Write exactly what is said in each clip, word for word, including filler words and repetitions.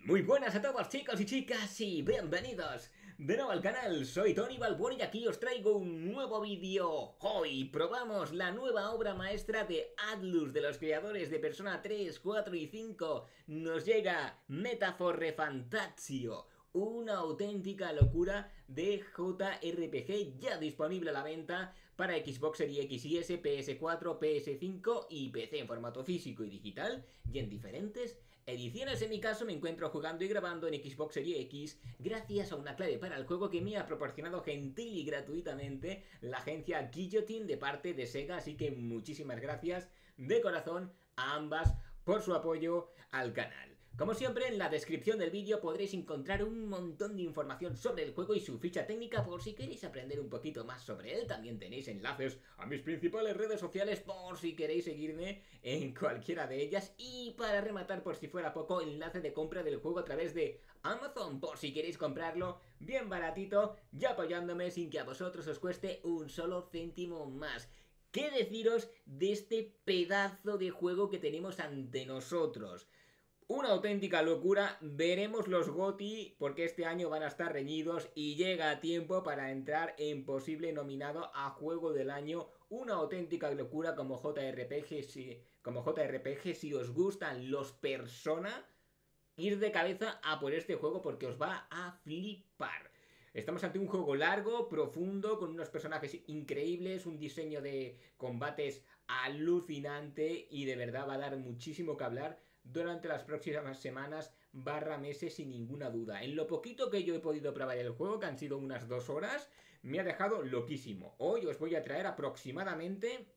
Muy buenas a todos, chicos y chicas, y bienvenidos de nuevo al canal. Soy Tony Balboni y aquí os traigo un nuevo vídeo. Hoy probamos la nueva obra maestra de Atlus, de los creadores de Persona tres, cuatro y cinco. Nos llega Metaphor ReFantazio, una auténtica locura de J R P G ya disponible a la venta para Xbox Series X y S, P S cuatro, P S cinco y P C en formato físico y digital y en diferentes ediciones. En mi caso me encuentro jugando y grabando en Xbox Series X gracias a una clave para el juego que me ha proporcionado gentil y gratuitamente la agencia Guillotine de parte de Sega, así que muchísimas gracias de corazón a ambas por su apoyo al canal. Como siempre, en la descripción del vídeo podréis encontrar un montón de información sobre el juego y su ficha técnica por si queréis aprender un poquito más sobre él. También tenéis enlaces a mis principales redes sociales por si queréis seguirme en cualquiera de ellas. Y para rematar, por si fuera poco, enlace de compra del juego a través de Amazon por si queréis comprarlo bien baratito y apoyándome sin que a vosotros os cueste un solo céntimo más. ¿Qué deciros de este pedazo de juego que tenemos ante nosotros? Una auténtica locura. Veremos los GOTY porque este año van a estar reñidos y llega a tiempo para entrar en posible nominado a Juego del Año. Una auténtica locura como J R P G. Si, como J R P G, si os gustan los Persona, ir de cabeza a por este juego porque os va a flipar. Estamos ante un juego largo, profundo, con unos personajes increíbles, un diseño de combates alucinante y de verdad va a dar muchísimo que hablar durante las próximas semanas barra meses sin ninguna duda. En lo poquito que yo he podido probar el juego, que han sido unas dos horas, me ha dejado loquísimo. Hoy os voy a traer aproximadamente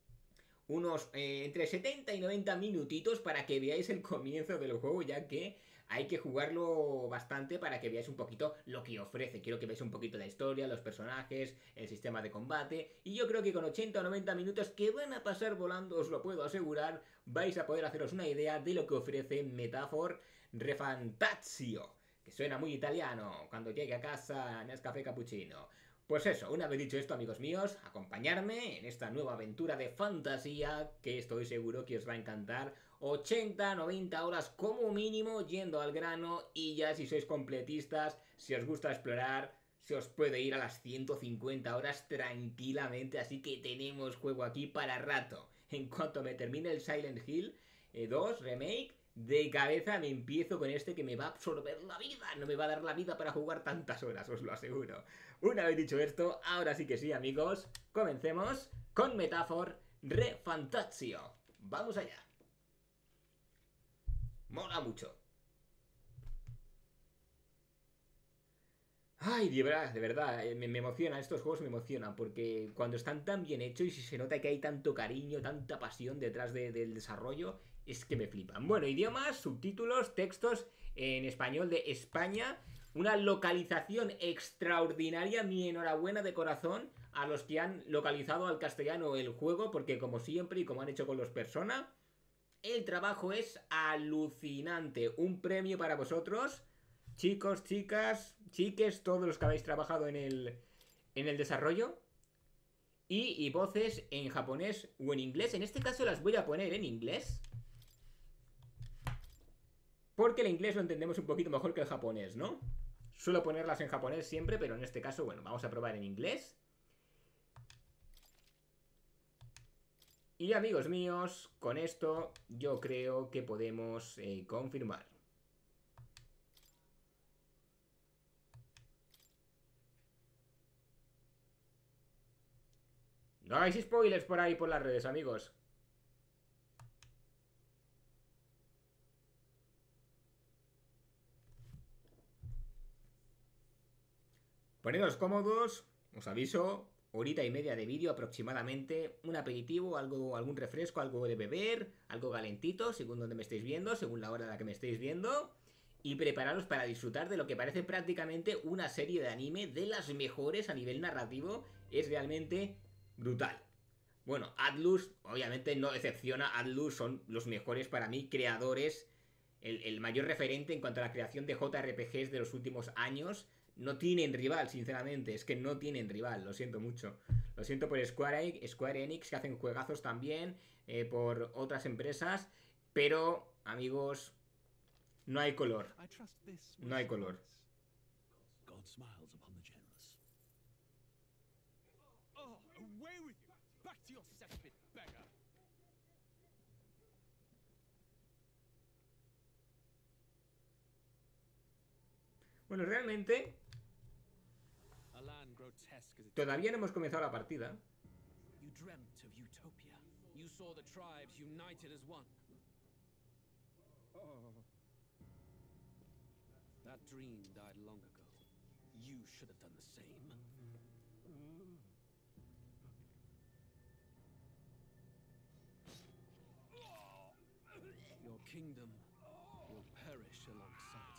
unos eh, entre setenta y noventa minutitos para que veáis el comienzo del juego, ya que hay que jugarlo bastante para que veáis un poquito lo que ofrece. Quiero que veáis un poquito la historia, los personajes, el sistema de combate, y yo creo que con ochenta o noventa minutos que van a pasar volando, os lo puedo asegurar, vais a poder haceros una idea de lo que ofrece Metaphor ReFantazio, que suena muy italiano, cuando llegue a casa Nescafé Cappuccino. Pues eso, una vez dicho esto, amigos míos, acompañarme en esta nueva aventura de fantasía que estoy seguro que os va a encantar. ochenta, noventa horas como mínimo yendo al grano, y ya si sois completistas, si os gusta explorar, se os puede ir a las ciento cincuenta horas tranquilamente, así que tenemos juego aquí para rato. En cuanto me termine el Silent Hill eh, dos Remake, de cabeza me empiezo con este que me va a absorber la vida. No me va a dar la vida para jugar tantas horas, os lo aseguro. Una vez dicho esto, ahora sí que sí, amigos, comencemos con Metaphor ReFantazio. Vamos allá. Mola mucho. Ay, de verdad, de verdad, me, me emociona, estos juegos me emocionan, porque cuando están tan bien hechos y si se nota que hay tanto cariño, tanta pasión detrás de, del desarrollo, es que me flipan. Bueno, idiomas, subtítulos, textos en español de España, una localización extraordinaria, mi enhorabuena de corazón a los que han localizado al castellano el juego, porque como siempre y como han hecho con los Persona, el trabajo es alucinante. Un premio para vosotros, chicos, chicas, chiques, todos los que habéis trabajado en el, en el desarrollo. Y, y voces en japonés o en inglés. En este caso las voy a poner en inglés, porque el inglés lo entendemos un poquito mejor que el japonés, ¿no? Suelo ponerlas en japonés siempre, pero en este caso, bueno, vamos a probar en inglés. Y amigos míos, con esto yo creo que podemos eh, confirmar. No hagáis spoilers por ahí por las redes, amigos. Ponedos cómodos, os aviso, horita y media de vídeo aproximadamente, un aperitivo, algo, algún refresco, algo de beber, algo calentito, según donde me estéis viendo, según la hora en la que me estéis viendo, y prepararos para disfrutar de lo que parece prácticamente una serie de anime de las mejores a nivel narrativo. Es realmente brutal. Bueno, Atlus, obviamente no decepciona, Atlus son los mejores para mí creadores, el, el mayor referente en cuanto a la creación de J R P Gs de los últimos años. No tienen rival, sinceramente, es que no tienen rival, lo siento mucho. Lo siento por Square, Square Enix, que hacen juegazos también, eh, por otras empresas, pero, amigos, No hay color. No hay color. Bueno, realmente todavía no hemos comenzado la partida. You dreamt of utopia. You saw the tribes united as one. Oh. That dream died long ago. You should have done the same. Your kingdom will perish alongside you.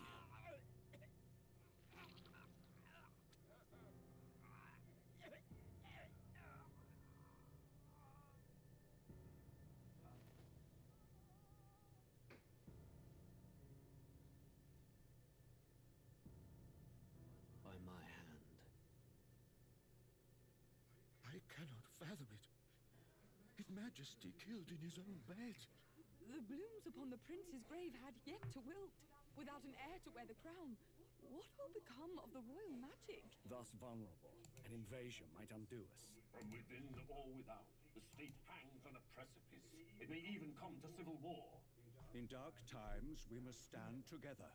By my hand. I cannot fathom it. His Majesty killed in his own bed. The blooms upon the prince's grave had yet to wilt. Without an heir to wear the crown, what will become of the royal magic? Thus vulnerable, an invasion might undo us. From within or without, the state hangs on a precipice. It may even come to civil war. In dark times, we must stand together.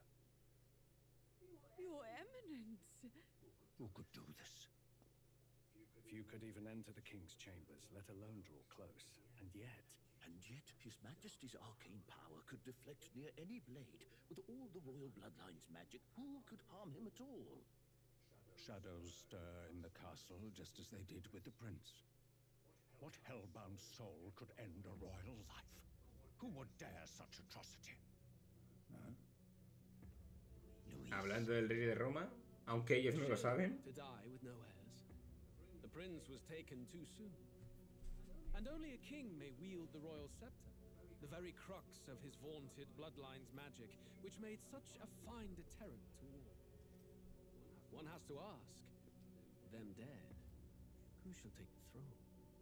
Your Eminence! Who could do this? Few could even enter the king's chambers, let alone draw close. And yet... And yet, His Majesty's arcane power could deflect near any blade. With all the royal bloodline's magic, who could harm him at all? Shadows stir in the castle, just as they did with the prince. What hellbound soul could end a royal life? Who would dare such atrocity? Huh? Hablando del rey de Roma, aunque ellos no lo saben. To die with no heirs. The prince was taken too soon. And only a king may wield the royal scepter, the very crux of his vaunted bloodline's magic, which made such a fine deterrent to war. One has to ask, them dead, who shall take the throne?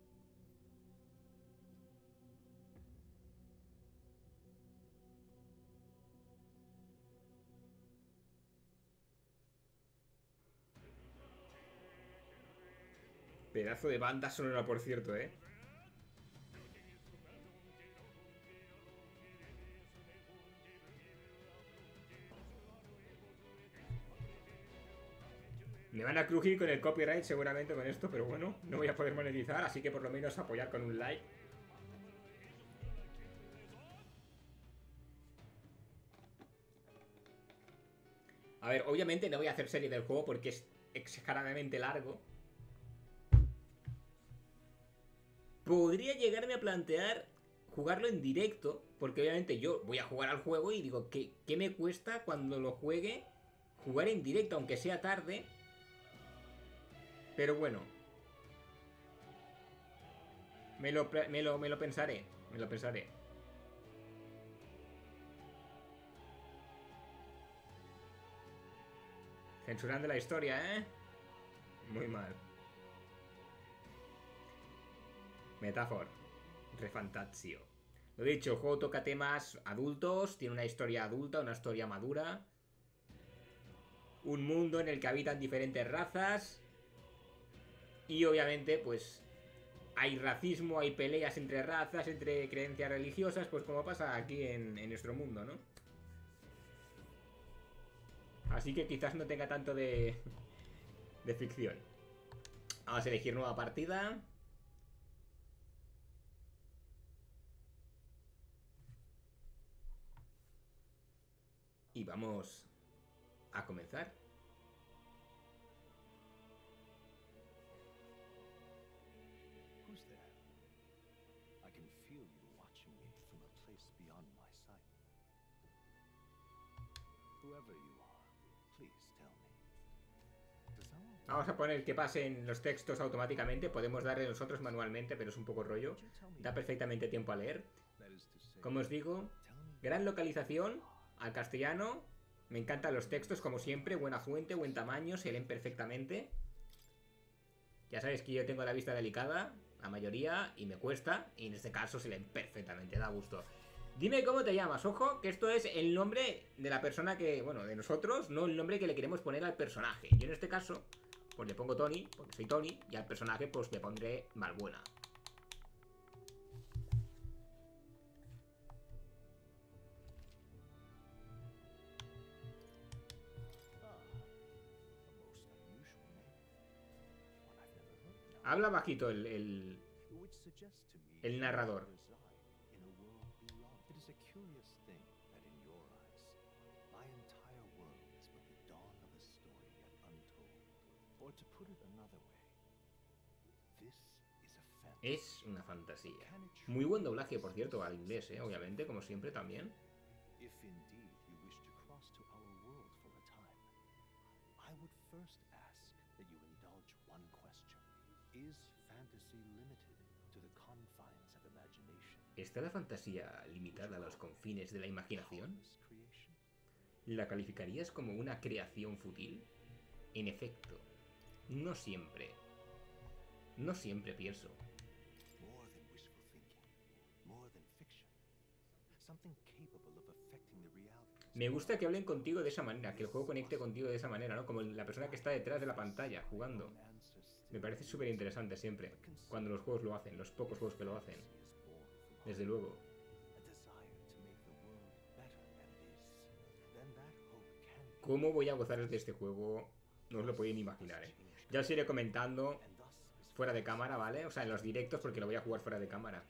Pedazo de banda sonora, por cierto, ¿eh? Me van a crujir con el copyright seguramente con esto, pero bueno, no voy a poder monetizar, así que por lo menos apoyar con un like. A ver, obviamente no voy a hacer serie del juego porque es exageradamente largo. Podría llegarme a plantear jugarlo en directo, porque obviamente yo voy a jugar al juego y digo, ¿qué, qué me cuesta cuando lo juegue jugar en directo, aunque sea tarde? Pero bueno, me lo, me lo, me lo pensaré, me lo pensaré. Censurando la historia, ¿eh? Muy mal. Metafor. Refantazio. Lo dicho, el juego toca temas adultos, tiene una historia adulta, una historia madura. Un mundo en el que habitan diferentes razas. Y obviamente, pues, hay racismo, hay peleas entre razas, entre creencias religiosas, pues como pasa aquí en, en nuestro mundo, ¿no? Así que quizás no tenga tanto de, de ficción. Vamos a elegir nueva partida. Y vamos a comenzar. Who's there? I can feel you watching me from a place beyond my sight. Whoever you are, please tell me. Does our... Vamos a poner que pasen los textos automáticamente. Podemos darle nosotros manualmente, pero es un poco rollo. Da perfectamente tiempo a leer. Como os digo, gran localización al castellano. Me encantan los textos, como siempre. Buena fuente, buen tamaño, se leen perfectamente. Ya sabéis que yo tengo la vista delicada, la mayoría, y me cuesta. Y en este caso se leen perfectamente, da gusto. Dime cómo te llamas. Ojo, que esto es el nombre de la persona que... Bueno, de nosotros, no el nombre que le queremos poner al personaje. Yo en este caso, pues le pongo Tony, porque soy Tony. Y al personaje, pues le pondré Malbuena. Habla bajito el, el, el narrador. Es una fantasía. Muy buen doblaje, por cierto, al inglés, ¿eh? Obviamente, como siempre, también. ¿Está la fantasía limitada a los confines de la imaginación? ¿La calificarías como una creación fútil? En efecto, no siempre. No siempre pienso. Me gusta que hablen contigo de esa manera, que el juego conecte contigo de esa manera, ¿no? Como la persona que está detrás de la pantalla, jugando. Me parece súper interesante siempre, cuando los juegos lo hacen, los pocos juegos que lo hacen. Desde luego. ¿Cómo voy a gozar de este juego? No os lo podéis ni imaginar, ¿eh? Ya os iré comentando fuera de cámara, ¿vale? O sea, en los directos, porque lo voy a jugar fuera de cámara.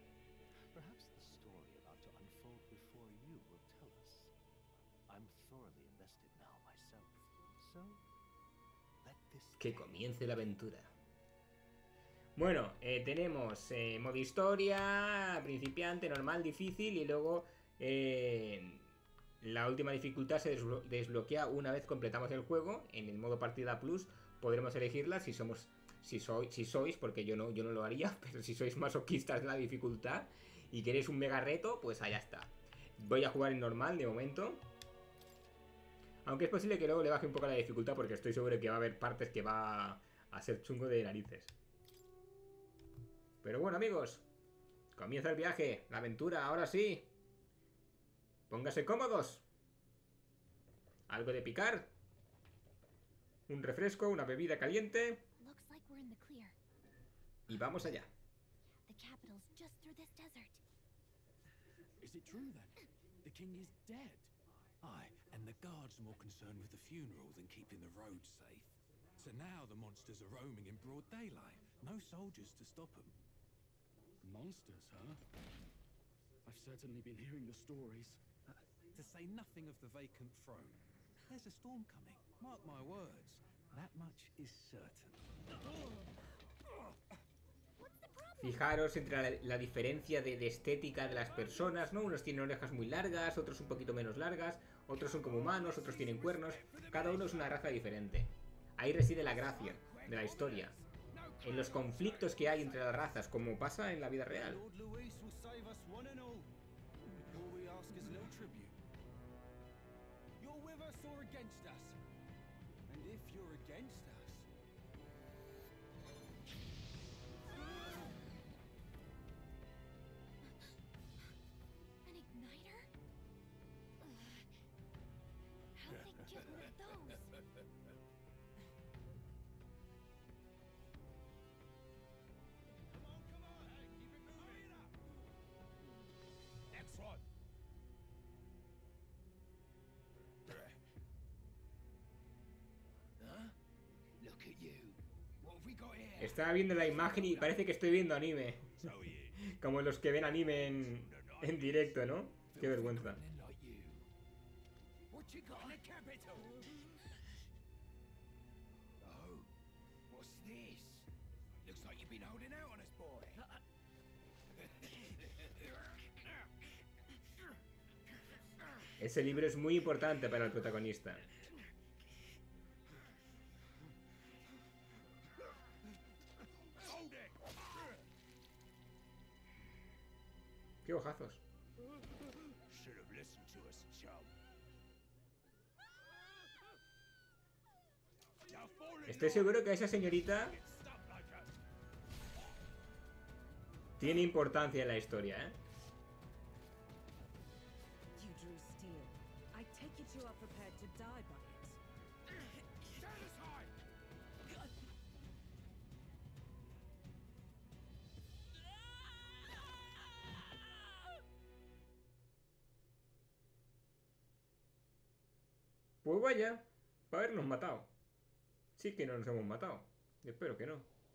Que comience la aventura. Bueno, eh, tenemos eh, modo historia, principiante, normal, difícil y luego eh, la última dificultad se desblo desbloquea una vez completamos el juego. En el modo partida plus podremos elegirla si somos, si, sois, si sois, porque yo no, yo no lo haría, pero si sois masoquistas de la dificultad y queréis un mega reto, pues allá está. Voy a jugar en normal de momento. Aunque es posible que luego le baje un poco la dificultad porque estoy seguro de que va a haber partes que va a ser chungo de narices. Pero bueno, amigos, comienza el viaje, la aventura, ahora sí. Póngase cómodos. Algo de picar. Un refresco, una bebida caliente. Y vamos allá. Is it true then? The king is dead. Aye, and the guards are more concerned with the funeral than keeping the roads safe. So now the monsters are roaming in broad daylight. No soldiers to stop them. Monsters, huh? I've certainly been hearing the stories. Uh, to say nothing of the vacant throne. There's a storm coming. Mark my words. That much is certain. Fijaros entre la, la diferencia de, de estética de las personas, ¿no? Unos tienen orejas muy largas, otros un poquito menos largas, otros son como humanos, otros tienen cuernos. Cada uno es una raza diferente. Ahí reside la gracia de la historia. En los conflictos que hay entre las razas, como pasa en la vida real. Estaba viendo la imagen y parece que estoy viendo anime. Como los que ven anime en, en directo, ¿no? Qué vergüenza. Ese libro es muy importante para el protagonista. ¡Qué ojazos! Estoy seguro que esa señorita tiene importancia en la historia, ¿eh? to die by it. Pues vaya, para habernos matado. Sí que no nos hemos matado. Espero que no.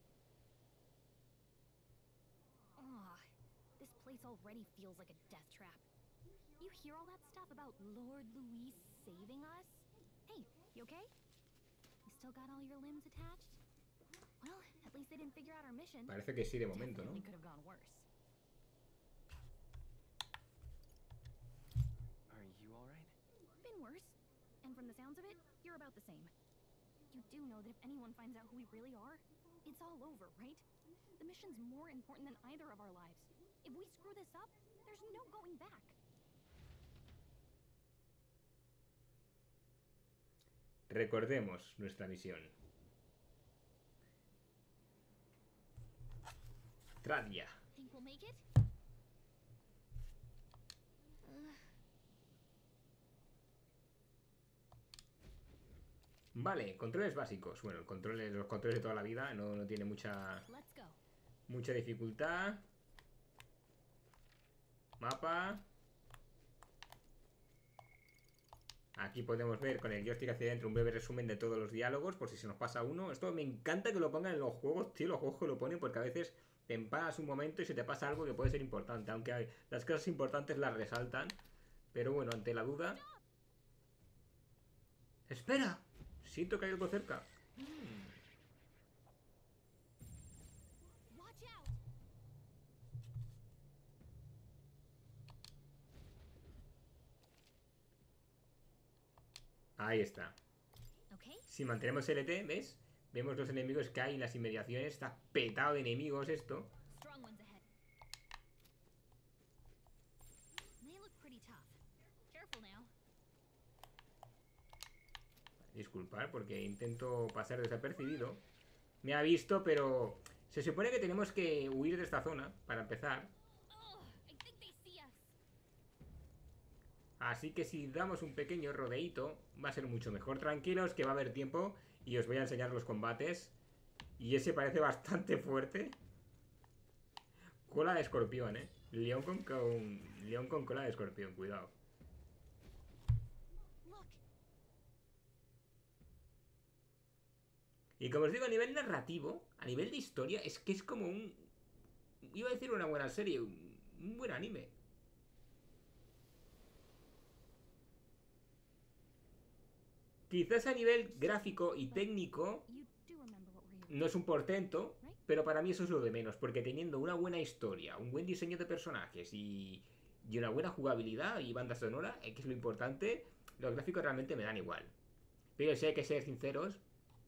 Ugh, this place already feels like a death trap. You hear all that stuff about Lord Louis saving us? Hey, you okay? You still got all your limbs attached? Well, at least they didn't figure out our mission. Parece que sí de momento, ¿no? Definitely could have gone worse. Are you alright? Been worse. And from the sounds of it, you're about the same. You do know that if anyone finds out who we really are, it's all over, right? The mission's more important than either of our lives. If we screw this up, there's no going back. Recordemos nuestra misión. Tradia. Think we'll make it? Ugh. Vale, controles básicos. Bueno, el control, los controles de toda la vida no, no tiene mucha Let's go. mucha dificultad. Mapa. Aquí podemos ver con el joystick hacia adentro un breve resumen de todos los diálogos, por si se nos pasa uno. Esto me encanta que lo pongan en los juegos, tío, los juegos que lo ponen, porque a veces te empanas un momento y se te pasa algo que puede ser importante, aunque hay, las cosas importantes las resaltan. Pero bueno, ante la duda... ¡Espera! Siento que hay algo cerca. Hmm. Watch out. Ahí está. Okay. Si mantenemos L T, ¿ves? Vemos los enemigos que hay en las inmediaciones. Está petado de enemigos esto. Strong ones ahead. They look pretty tough. Careful now. Disculpad porque intento pasar desapercibido. Me ha visto, pero... Se supone que tenemos que huir de esta zona para empezar. Ugh, I think they see us. Así que si damos un pequeño rodeíto, va a ser mucho mejor. Tranquilos que va a haber tiempo y os voy a enseñar los combates. Y ese parece bastante fuerte. Cola de escorpión, eh. León con, con... León con cola de escorpión, cuidado. Look. Y como os digo, a nivel narrativo, a nivel de historia, es que es como un... Iba a decir una buena serie, un, un buen anime. Quizás a nivel gráfico y técnico You do remember what we're here. no es un portento, pero para mí eso es lo de menos, porque teniendo una buena historia, un buen diseño de personajes y, y una buena jugabilidad y banda sonora, eh, que es lo importante, los gráficos realmente me dan igual. Pero si hay que ser sinceros,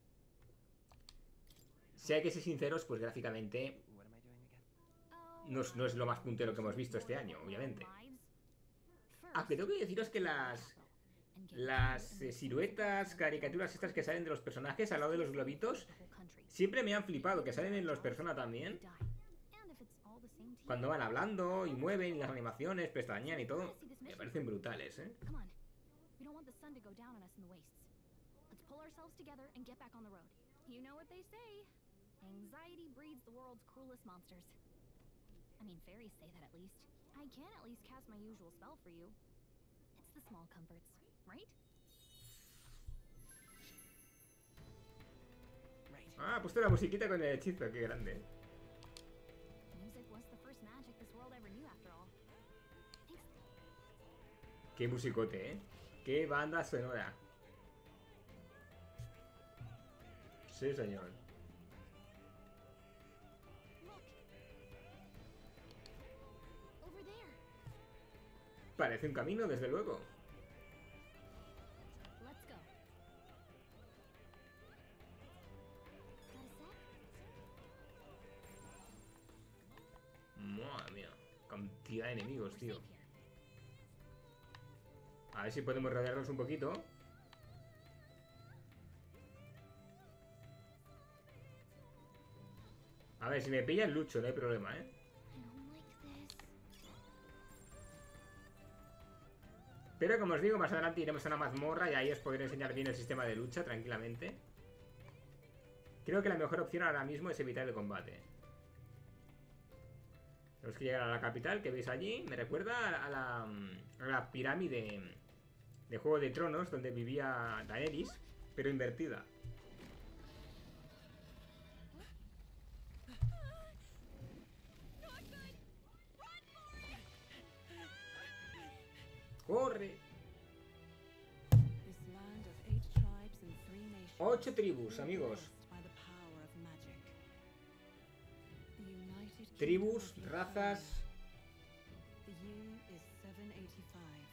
si hay que ser sinceros, pues gráficamente What am I doing again? Oh, no es, no es lo más puntero que hemos visto este año, obviamente. Aunque tengo que deciros que las... Las eh, siluetas, caricaturas estas que salen de los personajes al lado de los globitos siempre me han flipado, que salen en los Persona también. Cuando van hablando y mueven y las animaciones, pestañean y todo, me parecen brutales, ¿eh? Come on. We don't want the sun to go down on us in the wastes. Let's pull ourselves together and get back on the road. You know what they say. Anxiety breeds the world's cruelest monsters. I mean, fairies say that at least. I can at least cast my usual spell for you. It's the small comforts, right? Right. Ah, ha puesto la musiquita con el hechizo, qué grande. Music was the first magic this world ever knew after all. Thanks. Qué musicote, ¿eh? Qué banda sonora. Sí, señor. Look. Over there. Parece un camino, desde luego. Let's go. Got a sec? Madre mía, cantidad de enemigos, We're tío. safe here. A ver si podemos rodearnos un poquito. A ver, si me pillan lucho, no hay problema, ¿eh? I don't like this. Pero como os digo, más adelante iremos a una mazmorra y ahí os podré enseñar bien el sistema de lucha tranquilamente. Creo que la mejor opción ahora mismo es evitar el combate. Tenemos que llegar a la capital que veis allí. Me recuerda a la, a la pirámide de Juego de Tronos donde vivía Daenerys, pero invertida. ¡Corre! Ocho tribus, amigos. Tribus, razas. The year is seven eighty-five.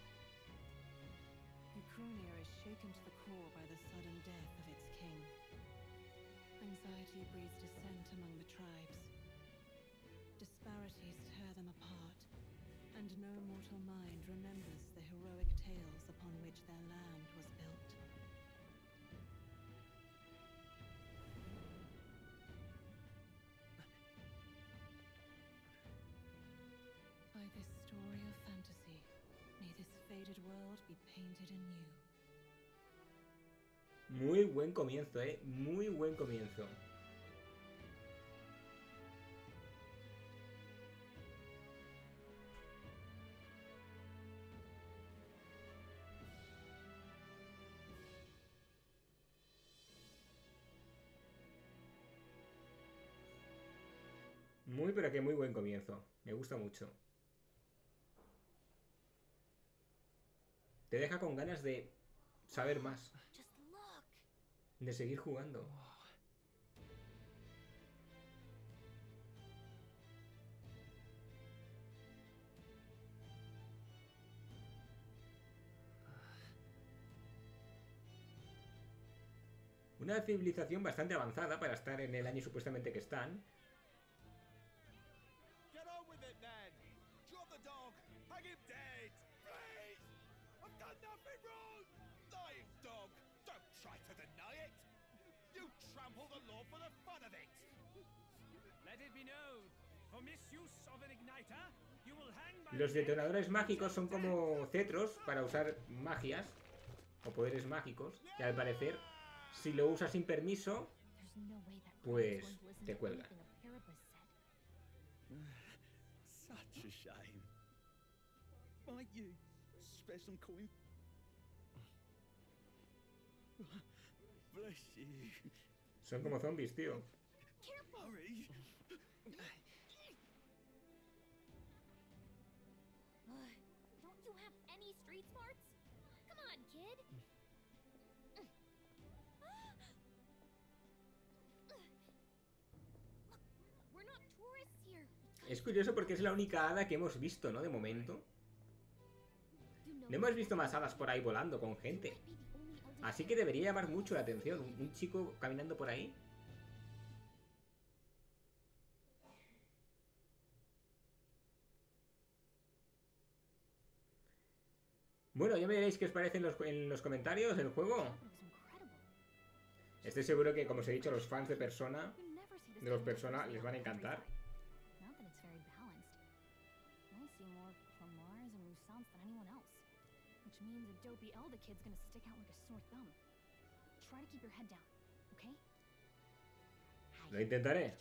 Ukronir is shaken to the core by the sudden death of its king. Anxiety breeds dissent among the tribes. Disparities tear them apart, and no mortal mind remembers the heroic tales upon which their land was built. By this story of fantasy, may this faded world be painted anew. Muy buen comienzo, eh. Muy buen comienzo. Muy, pero que muy buen comienzo. Me gusta mucho. Te deja con ganas de saber más. De seguir jugando. Una civilización bastante avanzada para estar en el año supuestamente que están. Los detonadores mágicos son como cetros para usar magias o poderes mágicos, y al parecer, si lo usas sin permiso, pues te cuelgan. Such a shame. Might you spare some coin? Bless you. Son como zombies, tío. Hurry. Don't you have any street smarts? Come on, kid. Look, we're not tourists here. Es curioso porque es la única hada que hemos visto, ¿no? De momento. No hemos visto más hadas por ahí volando con gente. Así que debería llamar mucho la atención. Un, un chico caminando por ahí. Bueno, ya me diréis qué os parece en los, en los comentarios el juego. Estoy seguro que, como os he dicho, los fans de Persona, de los Persona, les van a encantar. Lo intentaré.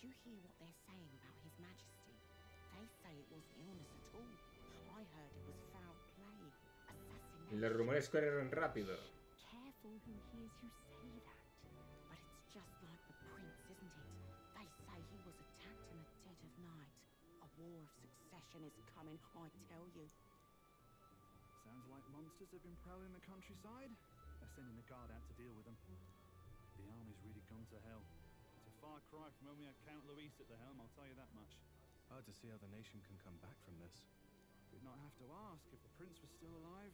Los rumores corren rápido. Careful who hears you say that. But it's just like the prince, isn't it? They say he was attacked in the dead of night. A war of succession is coming, I tell you. Sounds like monsters have been prowling the countryside. They're sending a guard out to deal with them. The army's really gone to hell. It's a far cry from when we had Count Luis at the helm, I'll tell you that much. Hard to see how the nation can come back from this. We'd not have to ask if the prince was still alive.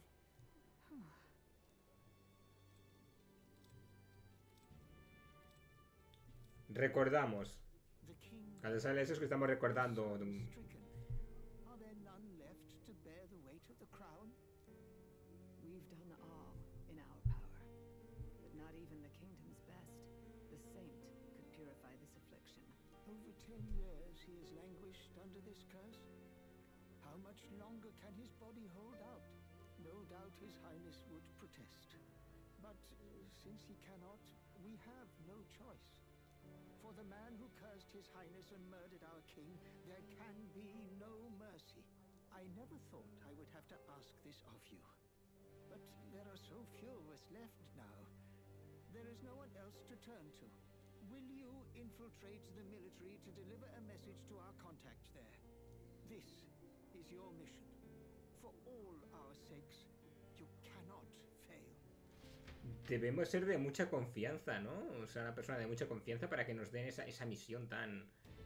Recordamos. Cuando sale eso es que estamos recordando. Are there none left to bear the weight of the crown? We've done all in our power, but not even the kingdom's best. The saint could purify this affliction. Over ten years he has languished under this curse. How much longer can his body hold out? no doubt His Highness would protest. But uh, since he cannot, we have no choice. For the man who cursed His Highness and murdered our king, there can be no mercy. I never thought I would have to ask this of you. But there are so few of us left now. There is no one else to turn to. Will you infiltrate the military to deliver a message to our contact there? This is your mission. For all our sakes, you cannot fail. Debemos ser de mucha confianza, ¿no? O sea, una persona de mucha confianza para que nos den esa, esa misión tan...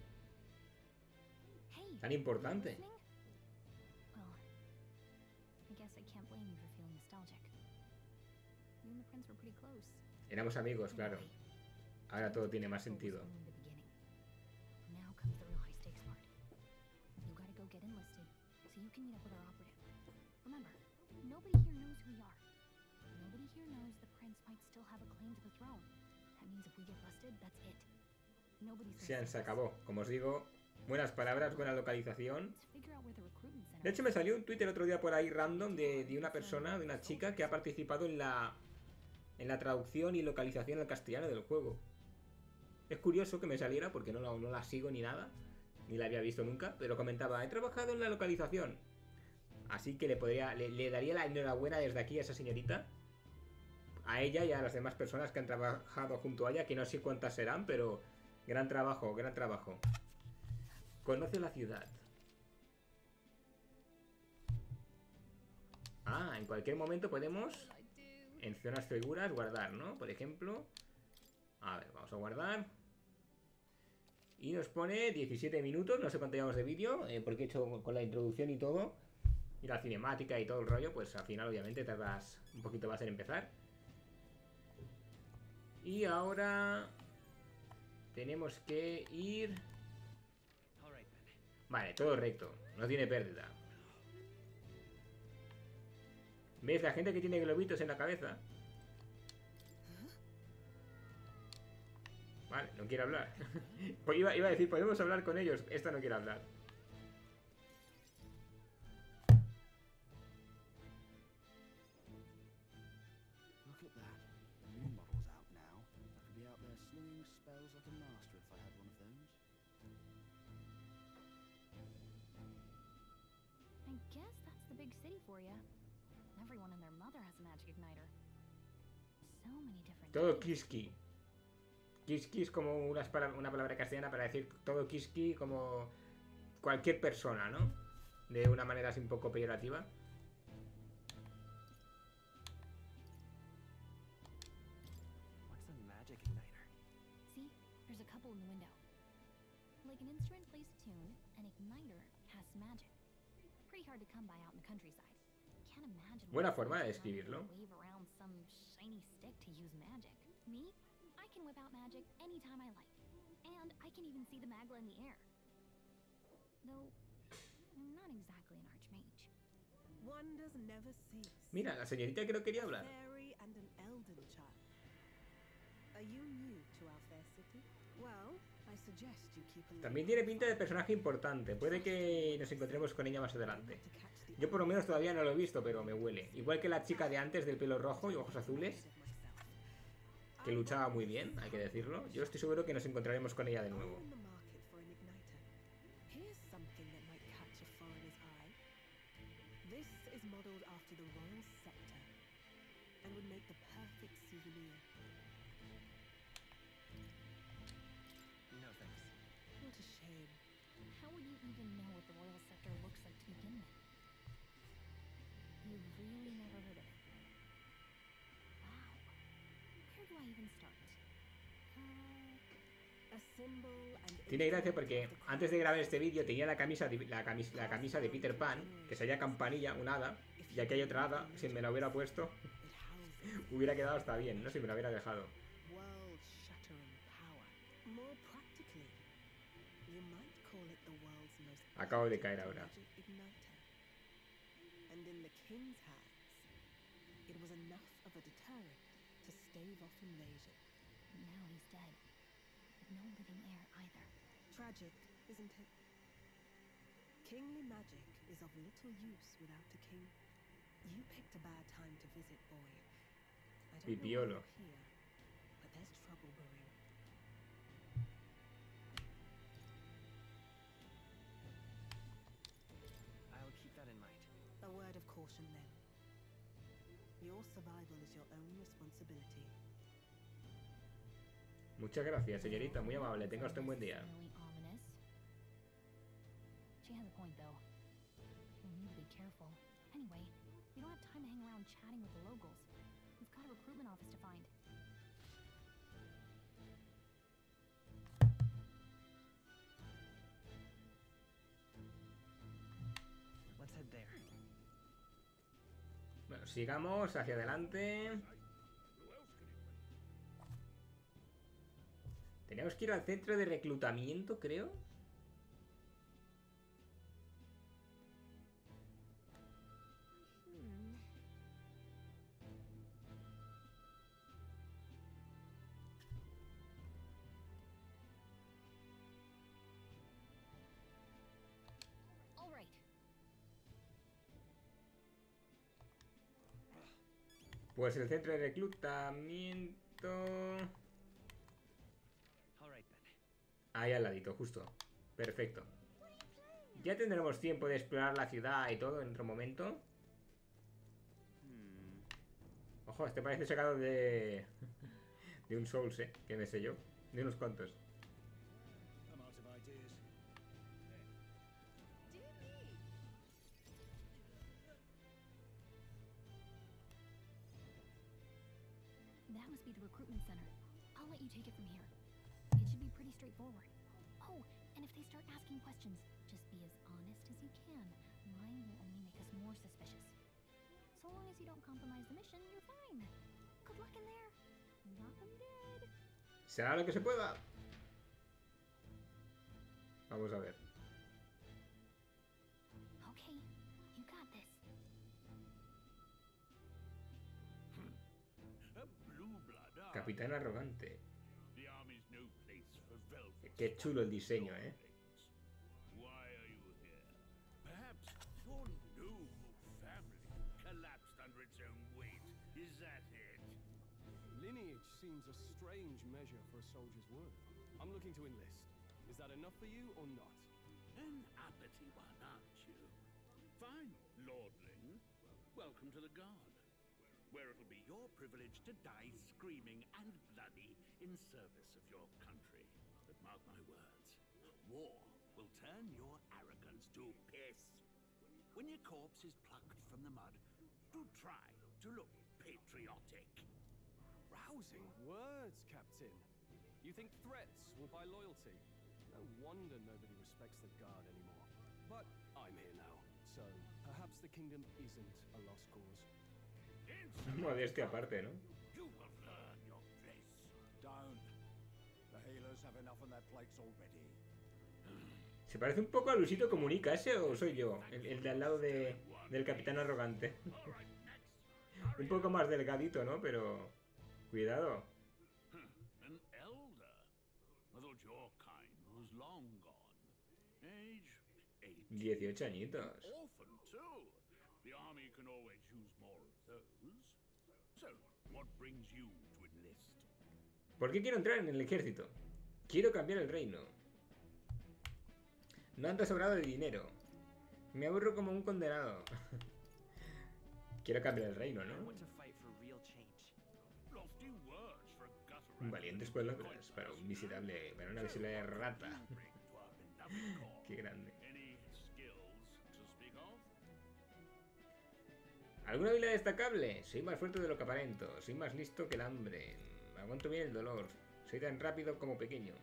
Hey, tan importante. Well, I guess I can't blame you for feeling nostalgic. You and the prince were pretty close. Éramos amigos, claro. Ahora todo tiene más sentido. Now comes the real high stakes part. You gotta go get enlisted so you can meet up with our operative. Remember, nobody here knows who we are. Nobody here knows the prince might still have a claim to the throne. That means if we get busted, that's it. Nobody's Se, se acabó. Como os digo, buenas palabras, buena localización. figure out where the recruitment center De hecho, me salió un Twitter otro día por ahí random de, de una persona, de una chica que ha participado en la en la traducción y localización al castellano del juego. Es curioso que me saliera porque no la, no la sigo ni nada, ni la había visto nunca, pero comentaba, he trabajado en la localización. Así que le podría le, le daría la enhorabuena desde aquí a esa señorita, a ella y a las demás personas que han trabajado junto a ella, que no sé cuántas serán, pero gran trabajo, gran trabajo. Conoce la ciudad. Ah, en cualquier momento podemos, en zonas seguras, guardar, ¿no? Por ejemplo, a ver, vamos a guardar. Y nos pone diecisiete minutos, no sé cuánto llevamos de vídeo, eh, porque he hecho con la introducción y todo, y la cinemática y todo el rollo, pues al final obviamente tardas un poquito más en empezar. Y ahora tenemos que ir... Vale, todo recto, no tiene pérdida. ¿Ves? La gente que tiene globitos en la cabeza. Vale, no quiere hablar. Pues iba, iba a decir, podemos hablar con ellos. Esta no quiere hablar. Look at that. The new model's out now. I could be out there slinging spells like a master if I had one of those. I guess that's the big city for you. Everyone and their mother has a magic igniter. So many different Todo types. kiski. Kiski es como una, una palabra castellana para decir todo kiski, como cualquier persona, ¿no? De una manera así un poco peyorativa. What's a magic igniter? See, there's a couple in the window. Like an instrument plays a tune, an igniter casts magic. Pretty hard to come by out in the countryside. Can't imagine. Buena what forma de it's like to describirlo. Wave around some shiny stick to use magic. Me, I can whip out magic anytime I like, and I can even see the Magla in the air. Though, I'm not exactly an archmage. Wonders never cease. Mira, la señorita que no quería hablar. Fairy and an elden child. Are you new to our fair city? Well, I suggest you keep a También tiene pinta de personaje importante. Puede que nos encontremos con ella más adelante. Yo por lo menos todavía no lo he visto, pero me huele. Igual que la chica de antes del pelo rojo y ojos azules, que luchaba muy bien, hay que decirlo. Yo estoy seguro que nos encontraremos con ella de nuevo. Here's something that might catch a foreigner's eye. This is modeled after the royal scepter and would make the perfect souvenir. No thanks. What a shame. How would you even know what the royal scepter looks like to begin with? You've really never heard of it. Wow. Where do I even start? Uh, a symbol and Tiene gracia porque antes de grabar este vídeo tenía la camisa, de, la, camisa, la camisa de Peter Pan, que salía Campanilla, un hada, y aquí hay otra hada. Si me la hubiera puesto, hubiera quedado hasta bien, ¿no? Si me la hubiera dejado. world-shattering power. More practically, you might call it the world's most Acabo de caer ahora. magic igniter. And in the king's hands, it was enough of a deterrent to stave off invasion. Now he's dead. With no living heir either. Tragic, isn't it? Kingly magic is of little use without a king. You picked a bad time to visit, boy. I don't Pipiolo. know why you're here, but there's trouble brewing. I'll keep that in mind. A word of caution then. Your survival is your own responsibility. Muchas gracias, señorita. Muy amable. Tenga usted un buen día. Really ominous. She has a point, though. We need to be careful. Anyway, we don't have time to hang around chatting with the locals. We've got a recruitment office to find. Let's head there. Bueno, sigamos hacia adelante. Teníamos que ir al centro de reclutamiento, creo. Hmm. All right. Pues el centro de reclutamiento... All right then. Ahí al ladito, justo. Perfecto. Ya tendremos tiempo de explorar la ciudad y todo en otro momento. Ojo, este parece sacado de... de un Souls, eh. Que me sé yo. De unos cuantos. I'm out of ideas. That must be the recruitment center. I'll let you take it from here. It should be pretty straightforward. Oh, and if they start asking questions, just be as honest as you can. Lying will only make us more suspicious. So long as you don't compromise the mission, you're fine. Good luck in there. Knock 'em dead. Será lo que se pueda. Vamos a ver. Okay, you got this. A blue blood army. Capitán arrogante. The army's no place for velvet. Qué chulo el diseño, eh. Why are you here? Perhaps your noble family collapsed under its own weight. Is that it? Lineage seems a strange measure for a soldier's worth. I'm looking to enlist. Is that enough for you or not? An uppity one, aren't you? Fine, lordling. Welcome to the Guard, where it'll be your privilege to die screaming and bloody in service of your country. But mark my words, war will turn your arrogance to piss. When your corpse is plucked from the mud, do try to look patriotic. Rousing words, Captain. You think threats will buy loyalty? No wonder nobody respects the Guard anymore. But I'm here now, so perhaps the kingdom isn't a lost cause. Modestia aparte, ¿no? You will learn your place. Don't. The healers have enough on their plates already. Se parece un poco a Luisito Comunica, ¿ese o soy yo? El, el de al lado de, del capitán arrogante. Un poco más delgadito, ¿no? Pero... cuidado. An elder. I thought your kind was long gone. Age eight. dieciocho añitos. Orphan too. The army can always use more of those. So, what brings you to enlist? ¿Por qué quiero entrar en el ejército? Quiero cambiar el reino. No ando sobrado de dinero. Me aburro como un condenado. Quiero cambiar el reino, ¿no? Valientes palabras para un miserable, para una miserable rata. Qué grande. ¿Alguna habilidad destacable? Soy más fuerte de lo que aparento. Soy más listo que el hambre. Aguanto bien el dolor. Soy tan rápido como pequeño.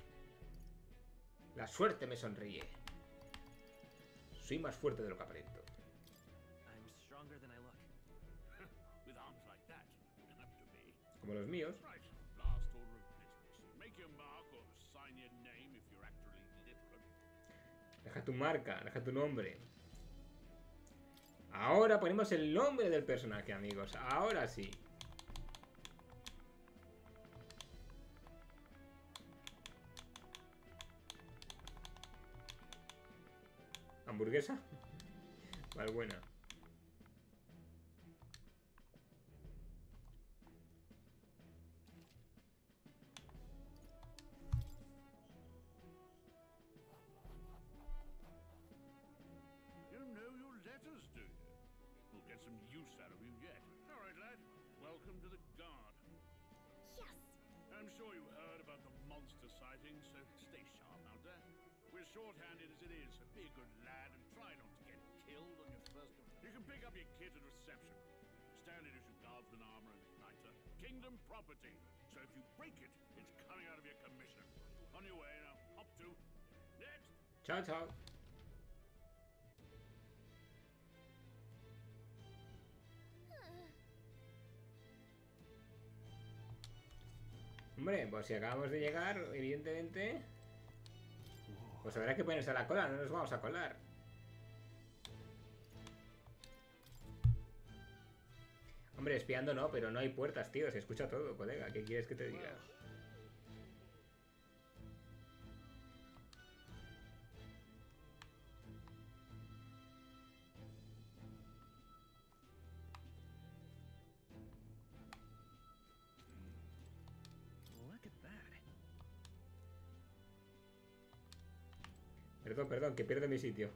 La suerte me sonríe. Soy más fuerte de lo que aparento. I'm stronger than I look. With arms like that, have to be. Como los míos. Right. Last order of business. Make your mark or sign your name if you're actually literate. Deja tu marca, deja tu nombre. Ahora ponemos el nombre del personaje, amigos. Ahora sí. ¿Hamburguesa? Vale, buena. use out of you yet. All right, lad. Welcome to the Guard. Yes! I'm sure you heard about the monster sighting, so stay sharp out there. We're short-handed as it is, so be a good lad and try not to get killed on your first... You can pick up your kit at reception. Standard issue guardsman armor and igniter. Kingdom property. So if you break it, it's coming out of your commission. On your way now. Up to... Next! Chao, chao. Hombre, pues si acabamos de llegar, evidentemente... Pues habrá que ponerse a la cola, no nos vamos a colar. Hombre, espiando no, pero no hay puertas, tío. Se escucha todo, colega. ¿Qué quieres que te diga? Perdón, perdón, que pierdo mi sitio.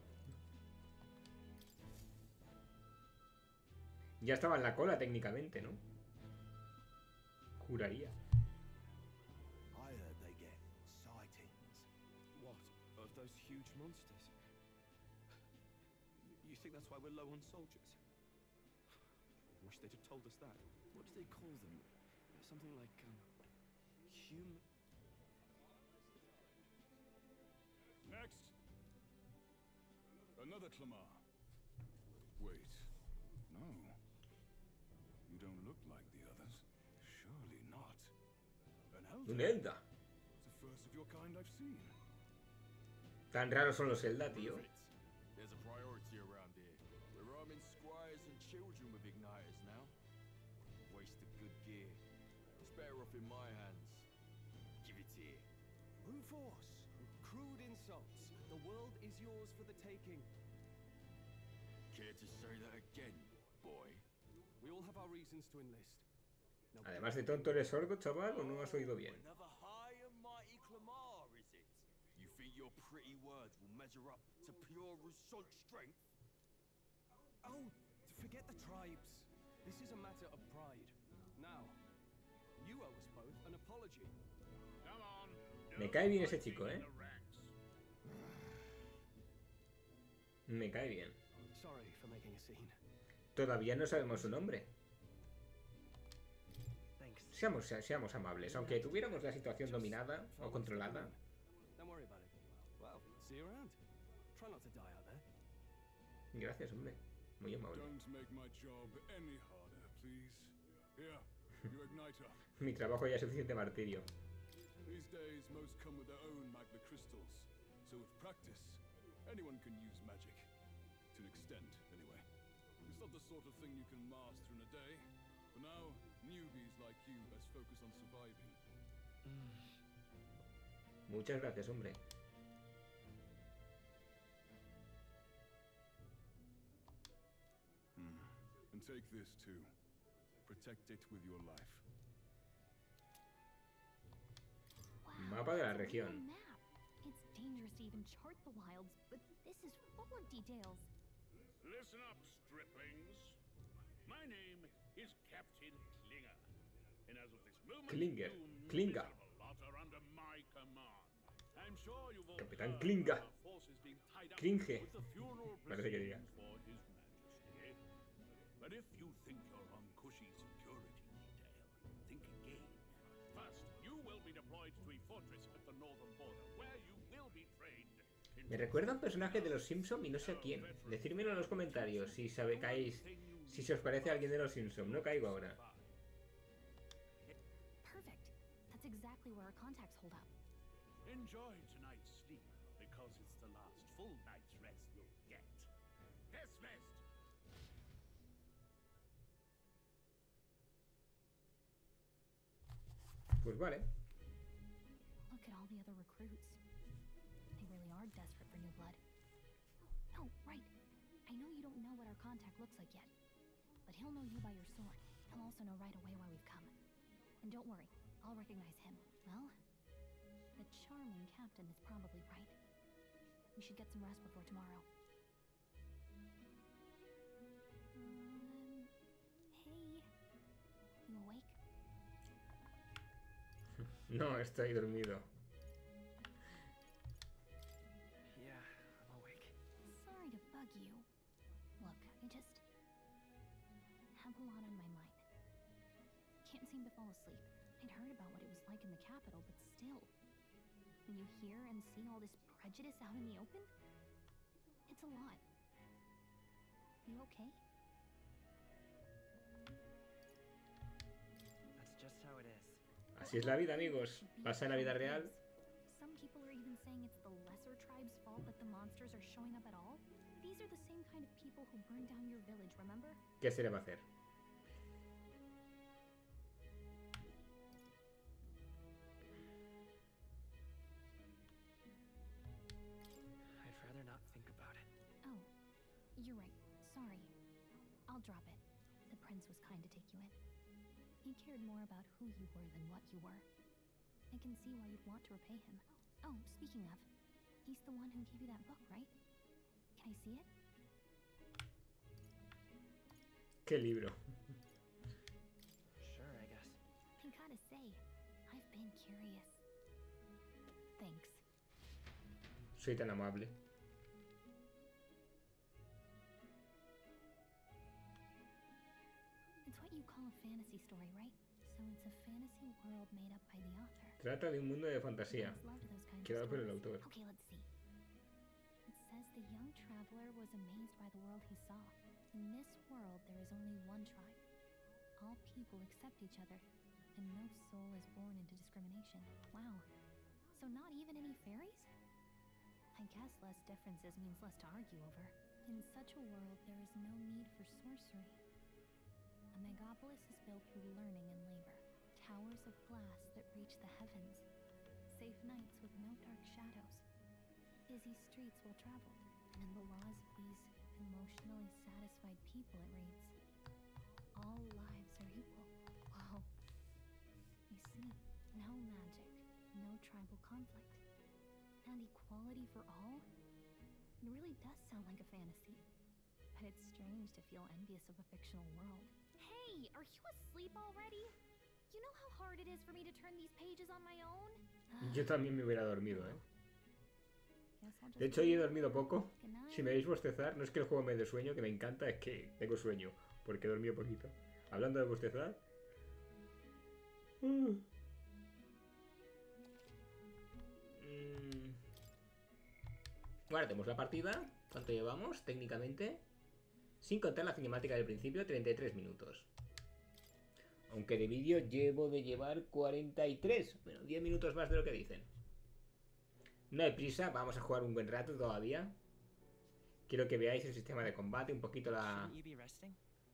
Ya estaba en la cola técnicamente, ¿no? Juraría. I heard they get sightings. What? Of those huge monsters? You think that's why we're low on soldiers? Wish they'd have told us that. What do they call them? Something like, um... human... Next! Another Clamar. Wait. No. You don't look like the others. Surely not. An Elder? Un Elda. It's the first of your kind I've seen. Tan raros son los Elda, tío. There's a priority around here. We're arming squires and children with igniters now. Waste of good gear. It's better off in my hands. Give it here. Brute force. Crude insults. The world is yours for the taking. Care to say that again, boy? We all have our reasons to enlist. Now, Además de tonto, ¿eres sordo, chaval, o no has oído bien? Another high and mighty Clamar, is it? You think your pretty words will measure up to pure Rousseau strength? Oh, forget the tribes. This is a matter of pride. Now, you owe us both an apology. Come on. Me cae bien ese chico, ¿eh? Me cae bien. Sorry for making a scene. Todavía no sabemos su nombre. Seamos, seamos amables, aunque tuviéramos la situación dominada o controlada. Don't worry about it. Well, see you around. Try not to die out there. Gracias, hombre. Muy amable. Don't make my job any harder, please. Here, your igniter. Mi trabajo ya es suficiente martirio. These days, most come with their own magna crystals. So with practice, anyone can use magic. To an extent, anyway. It's not the sort of thing you can master in a day. For now, newbies like you best focus on surviving. Muchas gracias, hombre. Hmm. And take this too. Protect it with your life. Mapa de la región. It's dangerous to even chart the wilds, but this is full of details. Listen up, striplings. My name is Captain Klinger. And as of this moment, Klinger. you Klinga. miserable lot are under my command. I'm sure you've all Capitán heard Klinga. of our forces being tied up Klinge. with the funeral Parece que diga. proceedings for His Majesty. But if you think you're on cushy security detail, think again. First, you will be deployed to a fortress at the northern border, where you will be trained. Me recuerda a un personaje de los Simpson y no sé a quién. Decírmelo en los comentarios si sabéis, si se os parece a alguien de los Simpson. No caigo ahora. Perfect. That's exactly where our contacts hold up. Enjoy tonight's sleep, because it's the last full night's rest you'll get. Dismissed! Pues vale. Look at all the other recruits. They really are desperate for new blood. No, right. I know you don't know what our contact looks like yet, but he'll know you by your sword. He'll also know right away why we've come. And don't worry, I'll recognize him. Well, the charming captain is probably right. We should get some rest before tomorrow. Um, awake? No, estoy dormido. Yeah, I'm awake. Sorry to bug you. Look, I just have a lot on my mind. Can't seem to fall asleep. I'd heard about what it was like in the capital, but still. When you hear and see all this prejudice out in the open, it's a lot. You okay? That's just how it is. Así es la vida, amigos. Pasa en la vida real. Some people are even saying it's the lesser tribe's fault that the monsters are showing up at all. These are the same kind of people who burned down your village, remember? ¿Qué se le va a hacer? I'd rather not think about it. Oh, you're right. Sorry. I'll drop it. The prince was kind to take you in. He cared more about who you were than what you were. I can see why you'd want to repay him. Oh, speaking of, he's the one who gave you that book, right? Can I see it? ¿Qué libro? Sure, I guess. I gotta say, I've been curious. Thanks. Soy tan amable. It's what you call a fantasy story, right? So it's a fantasy world made up by the author. Trata de un mundo de fantasía, Kids love those kinds of creado por el stories. autor. Okay, let's see. It says the young traveler was amazed by the world he saw. In this world, there is only one tribe. All people accept each other, and no soul is born into discrimination. Wow. So not even any fairies? I guess less differences means less to argue over. In such a world, there is no need for sorcery. A megapolis is built through learning and labor. Towers of glass that reach the heavens. Safe nights with no dark shadows. Busy streets well traveled. And in the laws of these emotionally satisfied people, it reads, all lives are equal. Wow. I see. No magic. No tribal conflict. And equality for all? It really does sound like a fantasy. But it's strange to feel envious of a fictional world. Hey, are you asleep already? You know how hard it is for me to turn these pages on my own? Yo también me hubiera dormido, ¿eh? Guess I'll just De hecho, hoy he dormido poco. Good night. Si me veis bostezar, no es que el juego me dé sueño, que me encanta, es que tengo sueño, porque he dormido poquito. Hablando de bostezar... Mm. Bueno, tenemos la partida. ¿Cuánto llevamos técnicamente? Sin contar la cinemática del principio, treinta y tres minutos. Aunque de vídeo llevo de llevar cuarenta y tres. Bueno, diez minutos más de lo que dicen. No hay prisa, vamos a jugar un buen rato todavía. Quiero que veáis el sistema de combate, un poquito la... Shouldn't you be resting?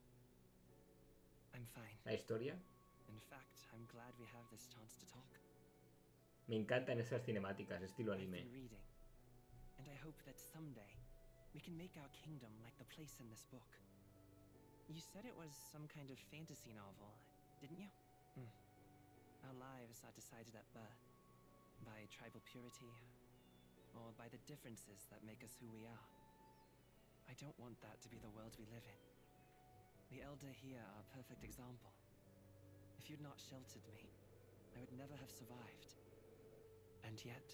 I'm fine. la historia. In fact, I'm glad we have this chance to talk. Me encantan esas cinemáticas, estilo I've anime. been reading, and I hope that someday we can make our kingdom like the place in this book. You said it was some kind of fantasy novel, didn't you? Hmm. Our lives are decided at birth, by tribal purity, or by the differences that make us who we are. I don't want that to be the world we live in. The Elder here are a perfect example. If you'd not sheltered me, I would never have survived. And yet,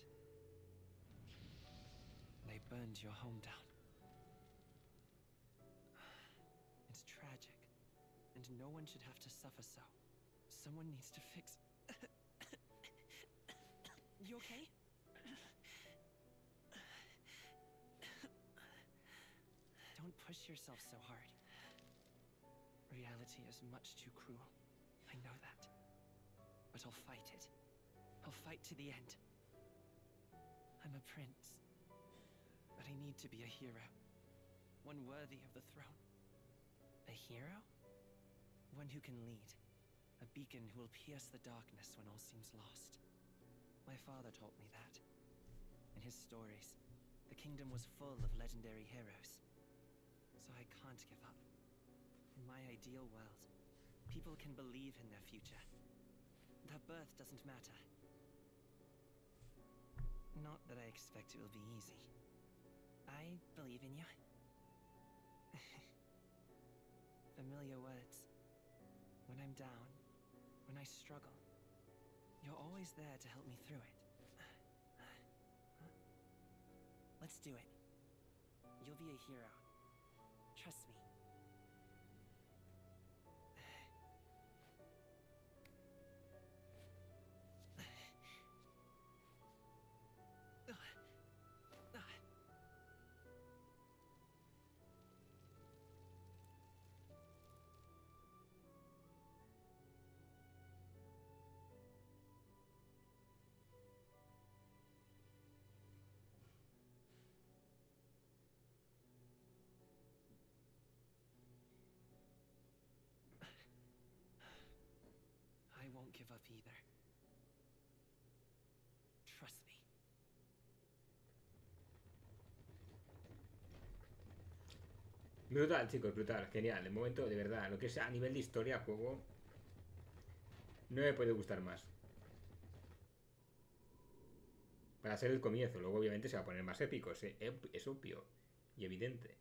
they burned your home down. It's tragic, and no one should have to suffer so. Someone needs to fix... You okay? Don't push yourself so hard. Reality is much too cruel. I know that. But I'll fight it. I'll fight to the end. I'm a prince. But I need to be a hero. One worthy of the throne. A hero? One who can lead. A beacon who will pierce the darkness when all seems lost. My father taught me that. In his stories, the kingdom was full of legendary heroes. So I can't give up. In my ideal world, people can believe in their future. Their birth doesn't matter. Not that I expect it will be easy. I believe in you. Familiar words. When I'm down, when I struggle. You're always there to help me through it. Let's do it. You'll be a hero. Trust me. I won't give up either. Trust me. Brutal, chicos, brutal, genial. De momento, de verdad, lo que es a nivel de historia, juego, no me puede gustar más. Para ser el comienzo, luego obviamente se va a poner más épico, es, es obvio y evidente.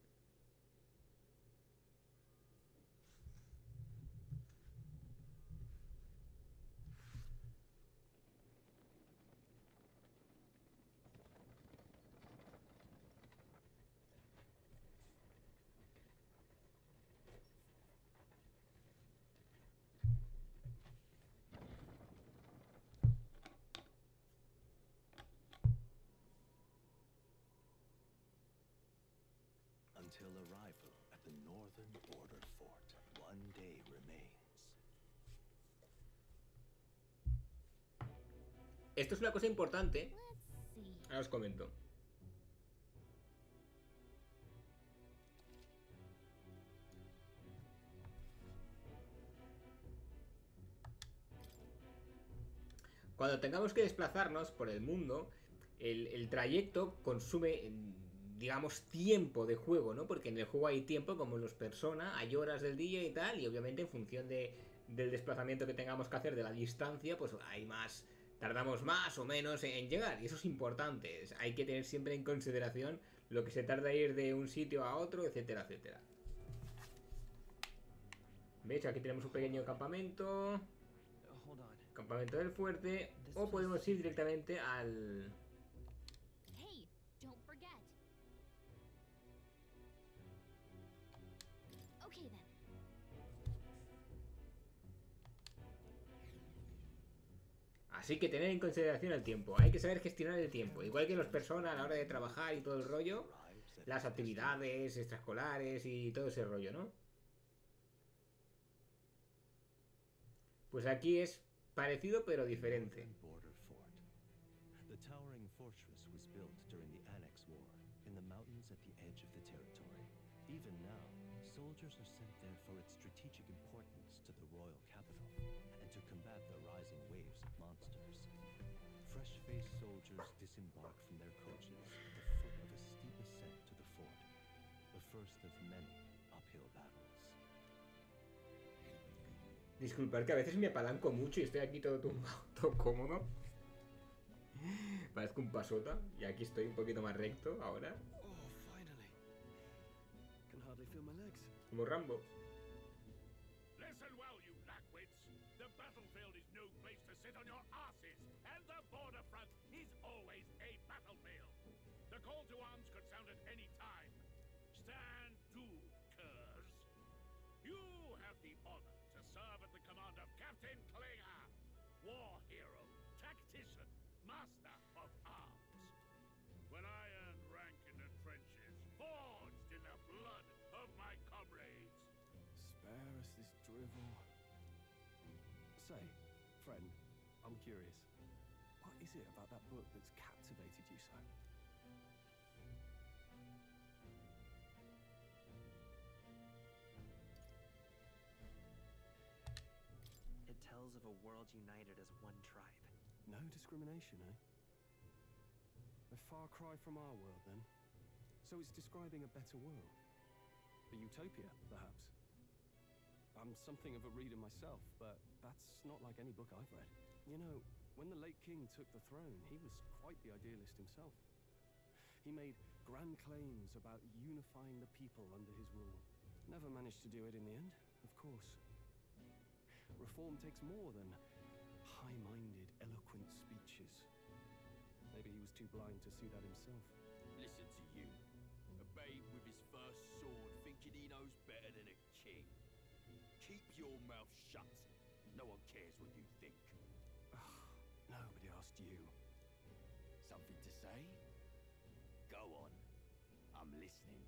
Until arrival at the northern border fort, one day remains. Esto es una cosa importante. Ahora os comento. Cuando tengamos que desplazarnos por el mundo, el, el trayecto consume, digamos, tiempo de juego, ¿no? Porque en el juego hay tiempo, como en los Persona, hay horas del día y tal, y obviamente en función de, del desplazamiento que tengamos que hacer, de la distancia, pues hay más, tardamos más o menos en, en llegar, y eso es importante. Hay que tener siempre en consideración lo que se tarda ir de un sitio a otro, etcétera, etcétera. ¿Veis? Aquí tenemos un pequeño campamento. Campamento del fuerte. O podemos ir directamente al... Hey, don't forget. Okay then. Así que tener en consideración el tiempo. Hay que saber gestionar el tiempo. Igual que los personas a la hora de trabajar y todo el rollo. Las actividades extraescolares y todo ese rollo, ¿no? Pues aquí es parecido pero diferente. The towering fortress was built during the Annex War in the mountains at the edge of the territory. Even now, soldiers are sent there for its strategic importance to the royal capital and to combat the rising waves of monsters. Fresh-faced soldiers disembark from their coaches at the foot of a steep ascent to the fort, the first of many uphill battles. Disculpad que a veces me apalanco mucho y estoy aquí todo tumbado, todo cómodo. Parezco un pasota y aquí estoy un poquito más recto ahora. Oh, finally. Can hardly feel my legs. Como Rambo. Listen well, you lackwits. The battlefield is no place to sit on your asses, and the border front is always a battlefield. The call to arms could sound at any time. Stand to, curs. You have the honor to serve at the command of Captain Klinger, war hero, tactician, master of arms. When I earned rank in the trenches, forged in the blood of my comrades. Spare us this drivel. Say, friend, I'm curious. What is it about that book that's captivated you so? It tells of a world united as one tribe. No discrimination, eh? A far cry from our world, then. So it's describing a better world. A utopia, perhaps. I'm something of a reader myself, but that's not like any book I've read. You know, when the late king took the throne, he was quite the idealist himself. He made grand claims about unifying the people under his rule. Never managed to do it in the end, of course. reform takes more than high-minded, eloquent speeches. Maybe he was too blind to see that himself. Listen to you. A babe with his first sword thinking he knows better than a king. Keep your mouth shut. No one cares what you think. Nobody asked you. Something to say? Go on. I'm listening.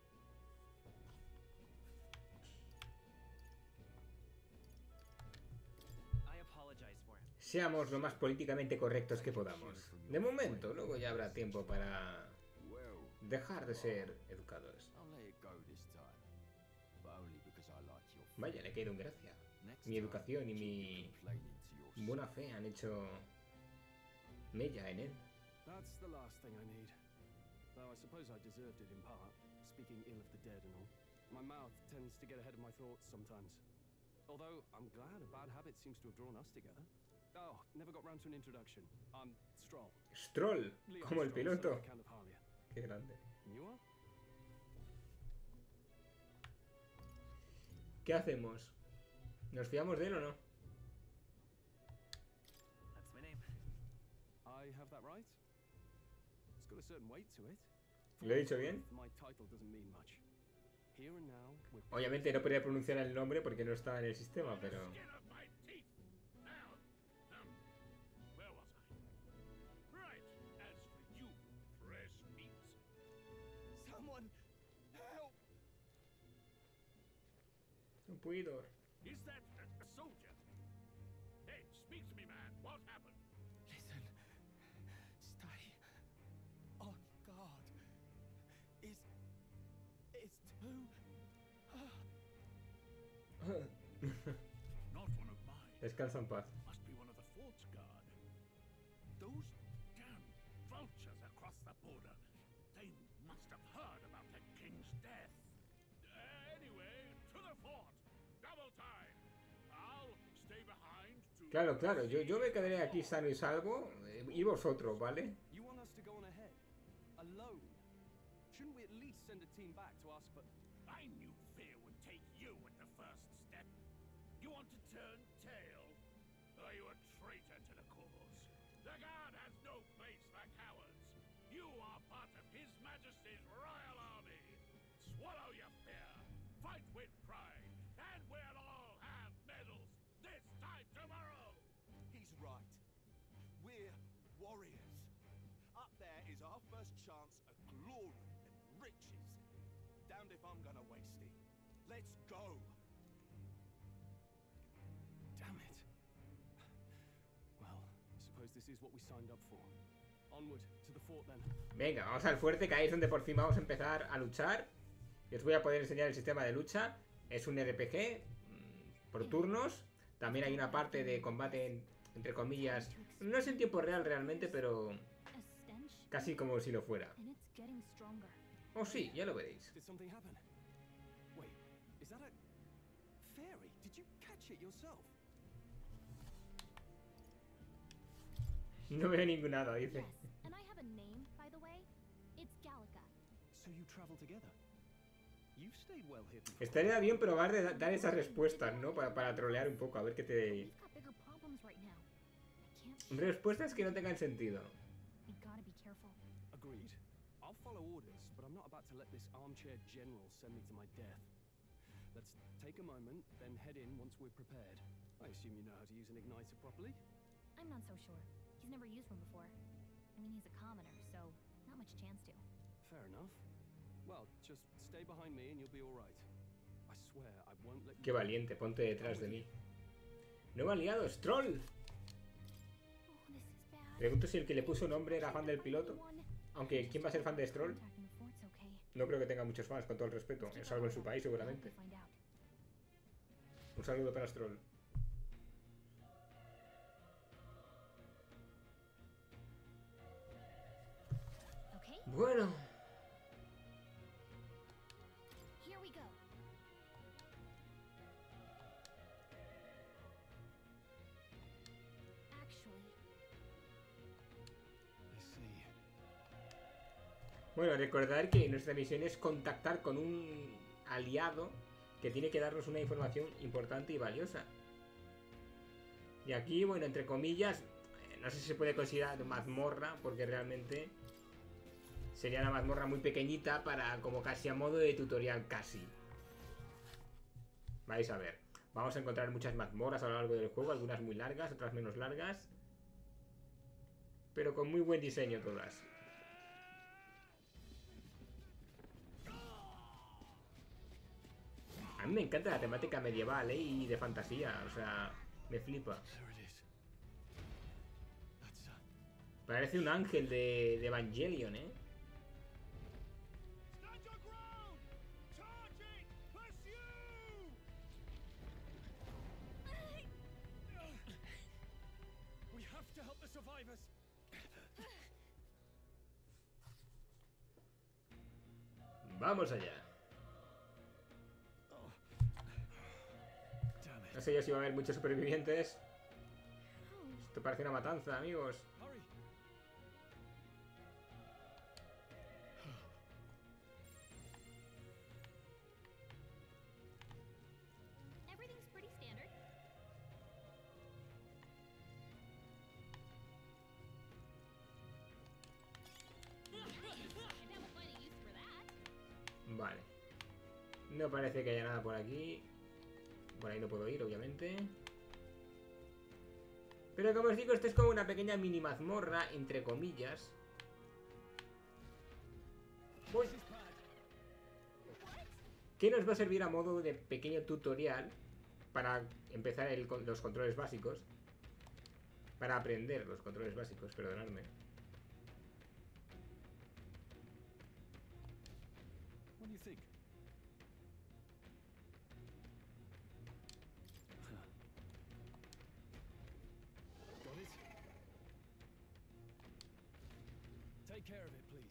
I apologize for him. Seamos lo más políticamente correctos que podamos. De momento, luego ya habrá tiempo para dejar de ser educadores. Vaya, le he caído en gracia. Mi educación y mi buena fe han hecho mella en él. That's the last thing I need. Though I suppose I deserved it in part, speaking ill of the dead and all. My mouth tends to get ahead of my thoughts sometimes. Although, I'm glad a bad habit seems to have drawn us together. Oh, never got round to an introduction. I'm Stroll. Stroll, Leon como el Stroll, piloto. second Count of Harlia. Qué grande. And you are? ¿Qué hacemos? ¿Nos fiamos de él o no? That's my name. I have that right? It's got a certain weight to it. ¿Lo he dicho bien? My title doesn't mean much. Here and now, we're Obviamente no podría pronunciar el nombre porque no está en el sistema, pero... Where was I? Right, as for you, fresh meat. Someone help! No puedo. Is that a, a soldier? Hey, speak to me, man. What happened? Listen. Stay on guard. It's... It's too... Not one of mine. Descansa en paz. Must be one of the fort's guard. Those damn vultures across the border. They must have heard about the king's death. Uh, anyway, to the fort. Double time. I'll stay behind to... Claro, claro, yo, yo me quedaré aquí sano y salvo. eh, Y vosotros, ¿vale? You want us to go on ahead? Alone? Shouldn't we at least send a team back to ask for... I knew fear would take you at the first step. You want to turn tail? Are you a traitor to the cause? The guard has no place for cowards. You are part of His Majesty's Royal Army. Swallow your fear. Fight with pride. And we'll all have medals this time tomorrow. He's right. We're warriors. Up there is our first chance at glory and riches. Damned if I'm gonna waste it. Let's go. Damn it. Well, I suppose this is what we signed up for. Onward to the fort then. Venga, vamos al fuerte, que ahí es donde por fin vamos a empezar a luchar. Y os voy a poder enseñar el sistema de lucha. Es un R P G mmm, por turnos. También hay una parte de combate, en, entre comillas. No es en tiempo real realmente, pero casi como si lo fuera. Oh sí, ya lo veréis. Did something happen? Wait, is that a fairy? Did you catch it yourself? No veo ningún nada, dice. And I have a name, by the way. It's Gallica. So you travel together. You've stayed well hidden. Estaría bien probar de dar esas respuestas, ¿no? Para, para trolear un poco, a ver qué te... We've got bigger problems right now. I can't. Respuestas que no tengan sentido. We gotta be careful. Agreed. I'll follow orders, but I'm not about to let this armchair general send me to my death. Let's take a moment, then head in once we're prepared. I assume you know how to use an igniter properly? I'm not so sure. He's never used one before. I mean, he's a commoner, so not much chance to. Fair enough. Well, just stay behind me and you'll be all right. I swear I won't let you... Qué valiente, ponte detrás de mí. Nuevo aliado, Stroll. Pregunto si el que le puso nombre era fan del piloto. Aunque, ¿quién va a ser fan de Stroll? No creo que tenga muchos fans, con todo el respeto. Es algo en su país, seguramente. Un saludo para Stroll. Bueno. Here we go. Actually. I see. Bueno, recordar que nuestra misión es contactar con un aliado que tiene que darnos una información importante y valiosa. Y aquí, bueno, entre comillas, no sé si se puede considerar mazmorra, porque realmente sería una mazmorra muy pequeñita para como casi a modo de tutorial casi. Vais a ver. Vamos a encontrar muchas mazmorras a lo largo del juego, algunas muy largas, otras menos largas. Pero con muy buen diseño todas. A mí me encanta la temática medieval, ¿eh? Y de fantasía, o sea, me flipa. Parece un ángel de, de Evangelion, ¿eh? Vamos allá. No sé yo si va a haber muchos supervivientes. Esto parece una matanza, amigos. Vale. No parece que haya nada por aquí. Por ahí no puedo ir, obviamente. Pero como os digo, esto es como una pequeña mini mazmorra, entre comillas. Uy. Que nos va a servir a modo de pequeño tutorial para empezar el, los controles básicos. Para aprender los controles básicos, perdonadme. What do you think? Got it? Take care of it, please.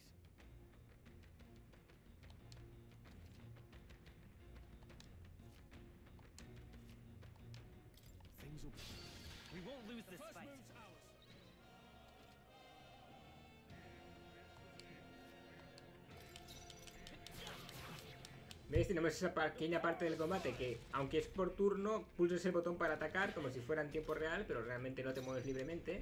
Things will... We won't lose this fight. ¿Veis? Tenemos esa pequeña parte del combate que, aunque es por turno, pulsas el botón para atacar como si fuera en tiempo real, pero realmente no te mueves libremente.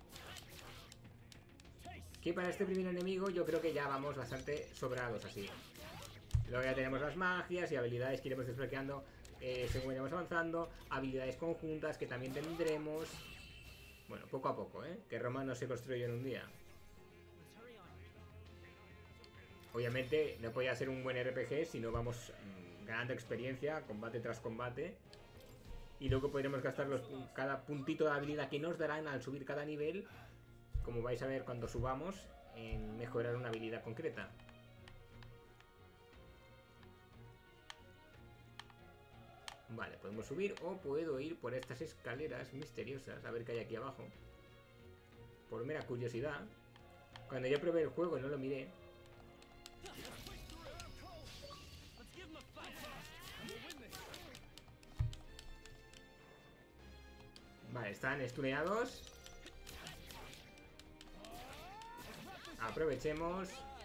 Que para este primer enemigo yo creo que ya vamos bastante sobrados así. Luego ya tenemos las magias y habilidades que iremos desbloqueando eh, según vayamos avanzando. Habilidades conjuntas que también tendremos. Bueno, poco a poco, ¿eh? Que Roma no se construyó en un día. Obviamente no podía ser un buen R P G si no vamos mmm, ganando experiencia, combate tras combate. Y luego podremos gastar los, cada puntito de habilidad que nos darán al subir cada nivel, como vais a ver cuando subamos, en mejorar una habilidad concreta. Vale, podemos subir o puedo ir por estas escaleras misteriosas a ver qué hay aquí abajo. Por mera curiosidad. Cuando yo probé el juego y no lo miré. Vale, están estuneados. Aprovechemos.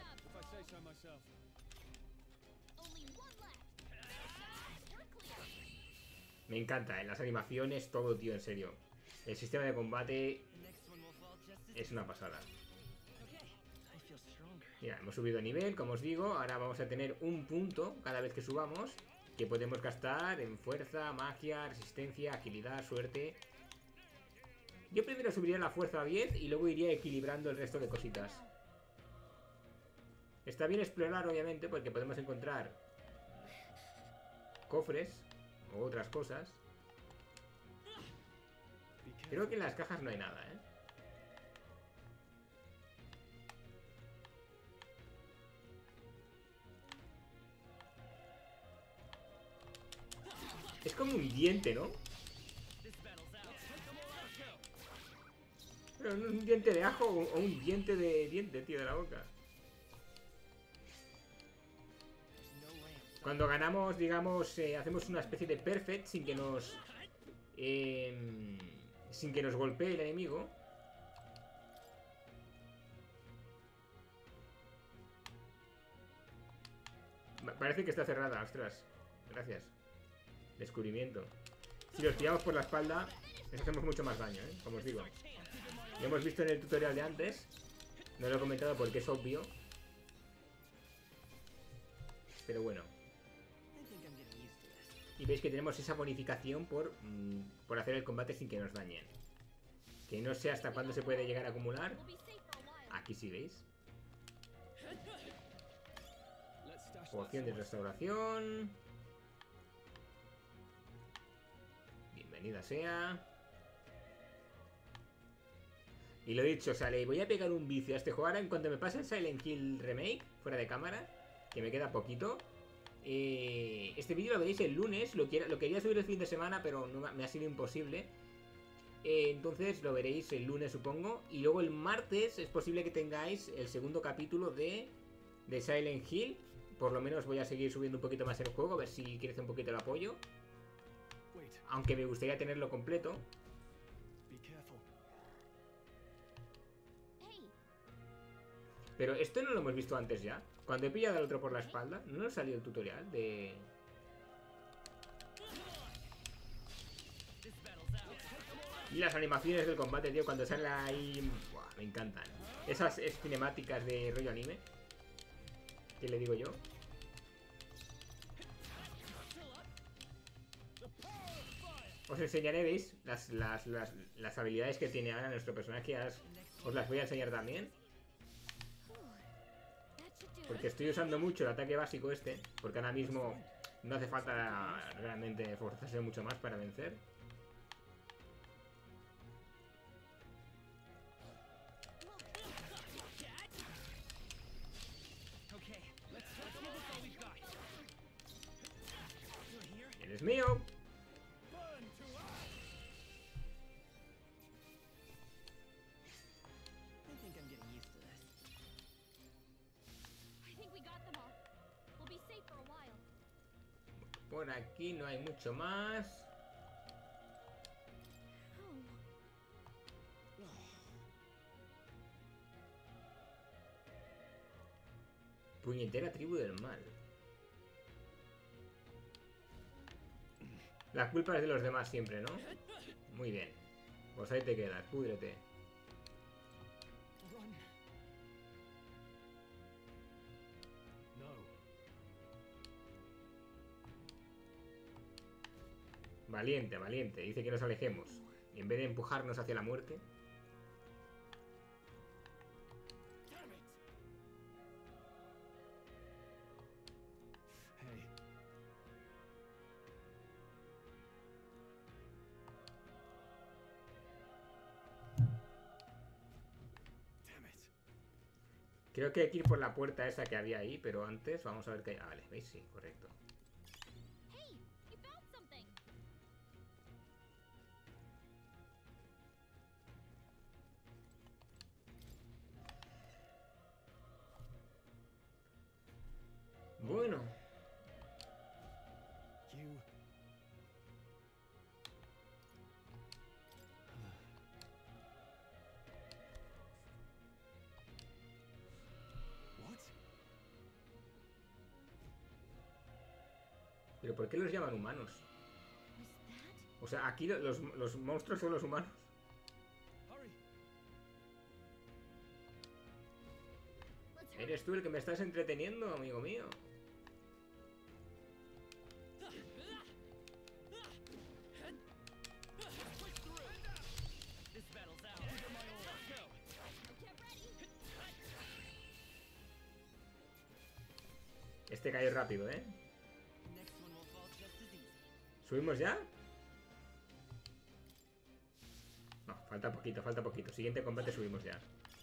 Me encanta, en las animaciones, todo, tío, en serio. El sistema de combate es una pasada. Mira, hemos subido a nivel, como os digo. Ahora vamos a tener un punto cada vez que subamos, que podemos gastar en fuerza, magia, resistencia, agilidad, suerte. Yo primero subiría la fuerza a diez y luego iría equilibrando el resto de cositas. Está bien explorar, obviamente, porque podemos encontrar cofres o otras cosas. Creo que en las cajas no hay nada, ¿eh? Es como un diente, ¿no? Pero no es un diente de ajo o un diente de diente, tío, de la boca. Cuando ganamos, digamos, eh, hacemos una especie de perfect sin que nos... Eh, sin que nos golpee el enemigo. Parece que está cerrada, ostras. Gracias. Descubrimiento. Si los pillamos por la espalda, les hacemos mucho más daño, ¿eh? Como os digo. Lo hemos visto en el tutorial de antes. No lo he comentado porque es obvio. Pero bueno. Y veis que tenemos esa bonificación por, mmm, por hacer el combate sin que nos dañen. Que no sé hasta cuándo se puede llegar a acumular. Aquí sí veis. Poción de restauración. Bienvenida sea. Y lo dicho, o sea, le voy a pegar un vicio a este juego. Ahora en cuanto me pase el Silent Hill Remake, fuera de cámara, que me queda poquito. Eh, este vídeo lo veréis el lunes. Lo, quiera, lo quería subir el fin de semana, pero no, me ha sido imposible. Eh, entonces lo veréis el lunes, supongo. Y luego el martes es posible que tengáis el segundo capítulo de, de Silent Hill. Por lo menos voy a seguir subiendo un poquito más el juego, a ver si crece un poquito el apoyo. Aunque me gustaría tenerlo completo. Pero esto no lo hemos visto antes ya. Cuando he pillado al otro por la espalda, ¿no nos salió el tutorial de...? Y las animaciones del combate, tío, cuando sale ahí... Buah, me encantan. Esas es cinemáticas de rollo anime. ¿Qué le digo yo? Os enseñaré, ¿veis? Las, las, las, las habilidades que tiene ahora nuestro personaje. Os, os las voy a enseñar también. Porque estoy usando mucho el ataque básico este. Porque ahora mismo no hace falta realmente esforzarse mucho más para vencer. ¡Eres mío! Por aquí no hay mucho más. Puñetera tribu del mal. La culpa es de los demás siempre, ¿no? Muy bien. Pues ahí te quedas, púdrete. Valiente, valiente. Dice que nos alejemos. Y en vez de empujarnos hacia la muerte... Creo que hay que ir por la puerta esa que había ahí, pero antes vamos a ver qué hay. Ah, vale, ¿veis? Sí, correcto. Bueno. ¿Pero por qué los llaman humanos? O sea, aquí los, los monstruos son los humanos. ¿Eres tú el que me estás entreteniendo, amigo mío? Este cayó rápido, ¿eh? ¿Subimos ya? No, falta poquito, falta poquito. Siguiente combate subimos ya.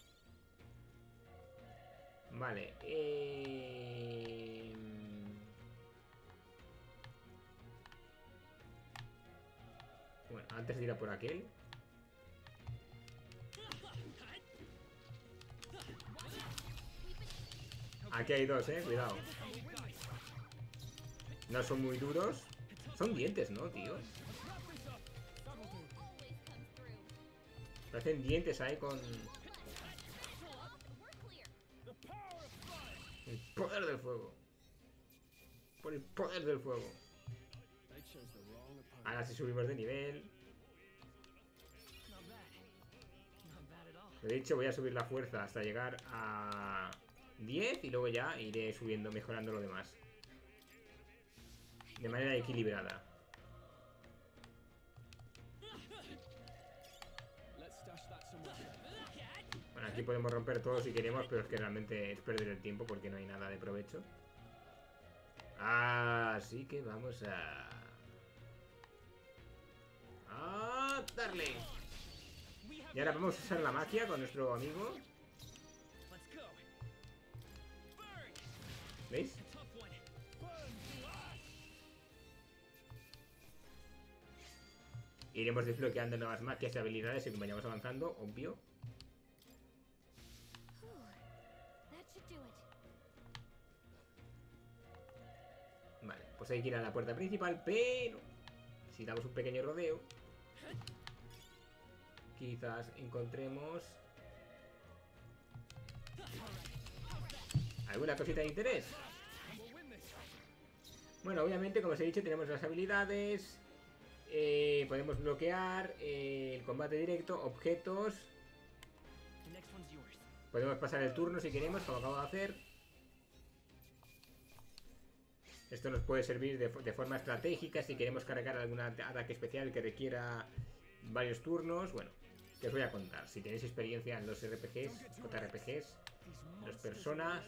Vale. Eh... Bueno, antes de ir a por aquel. Aquí hay dos, eh. Cuidado. No son muy duros. Son dientes, ¿no, tío? Parecen dientes ahí con... El poder del fuego. Por el poder del fuego. Ahora sí subimos de nivel. De hecho, voy a subir la fuerza hasta llegar a diez y luego ya iré subiendo, mejorando lo demás. De manera equilibrada. Bueno, aquí podemos romper todo si queremos, pero es que realmente es perder el tiempo porque no hay nada de provecho. Así que vamos a... ¡a darle! Y ahora vamos a usar la magia con nuestro amigo. ¿Veis? Iremos desbloqueando nuevas magias y habilidades según vayamos avanzando, obvio. Vale, pues hay que ir a la puerta principal, pero si damos un pequeño rodeo, quizás encontremos alguna cosita de interés. Bueno, obviamente, como os he dicho, tenemos las habilidades. Eh, podemos bloquear eh, el combate directo, objetos. Podemos pasar el turno si queremos, como acabo de hacer. Esto nos puede servir de, de forma estratégica si queremos cargar algún ataque especial que requiera varios turnos. Bueno, que os voy a contar. Si tenéis experiencia en los R P Gs, J R P Gs, dos personas.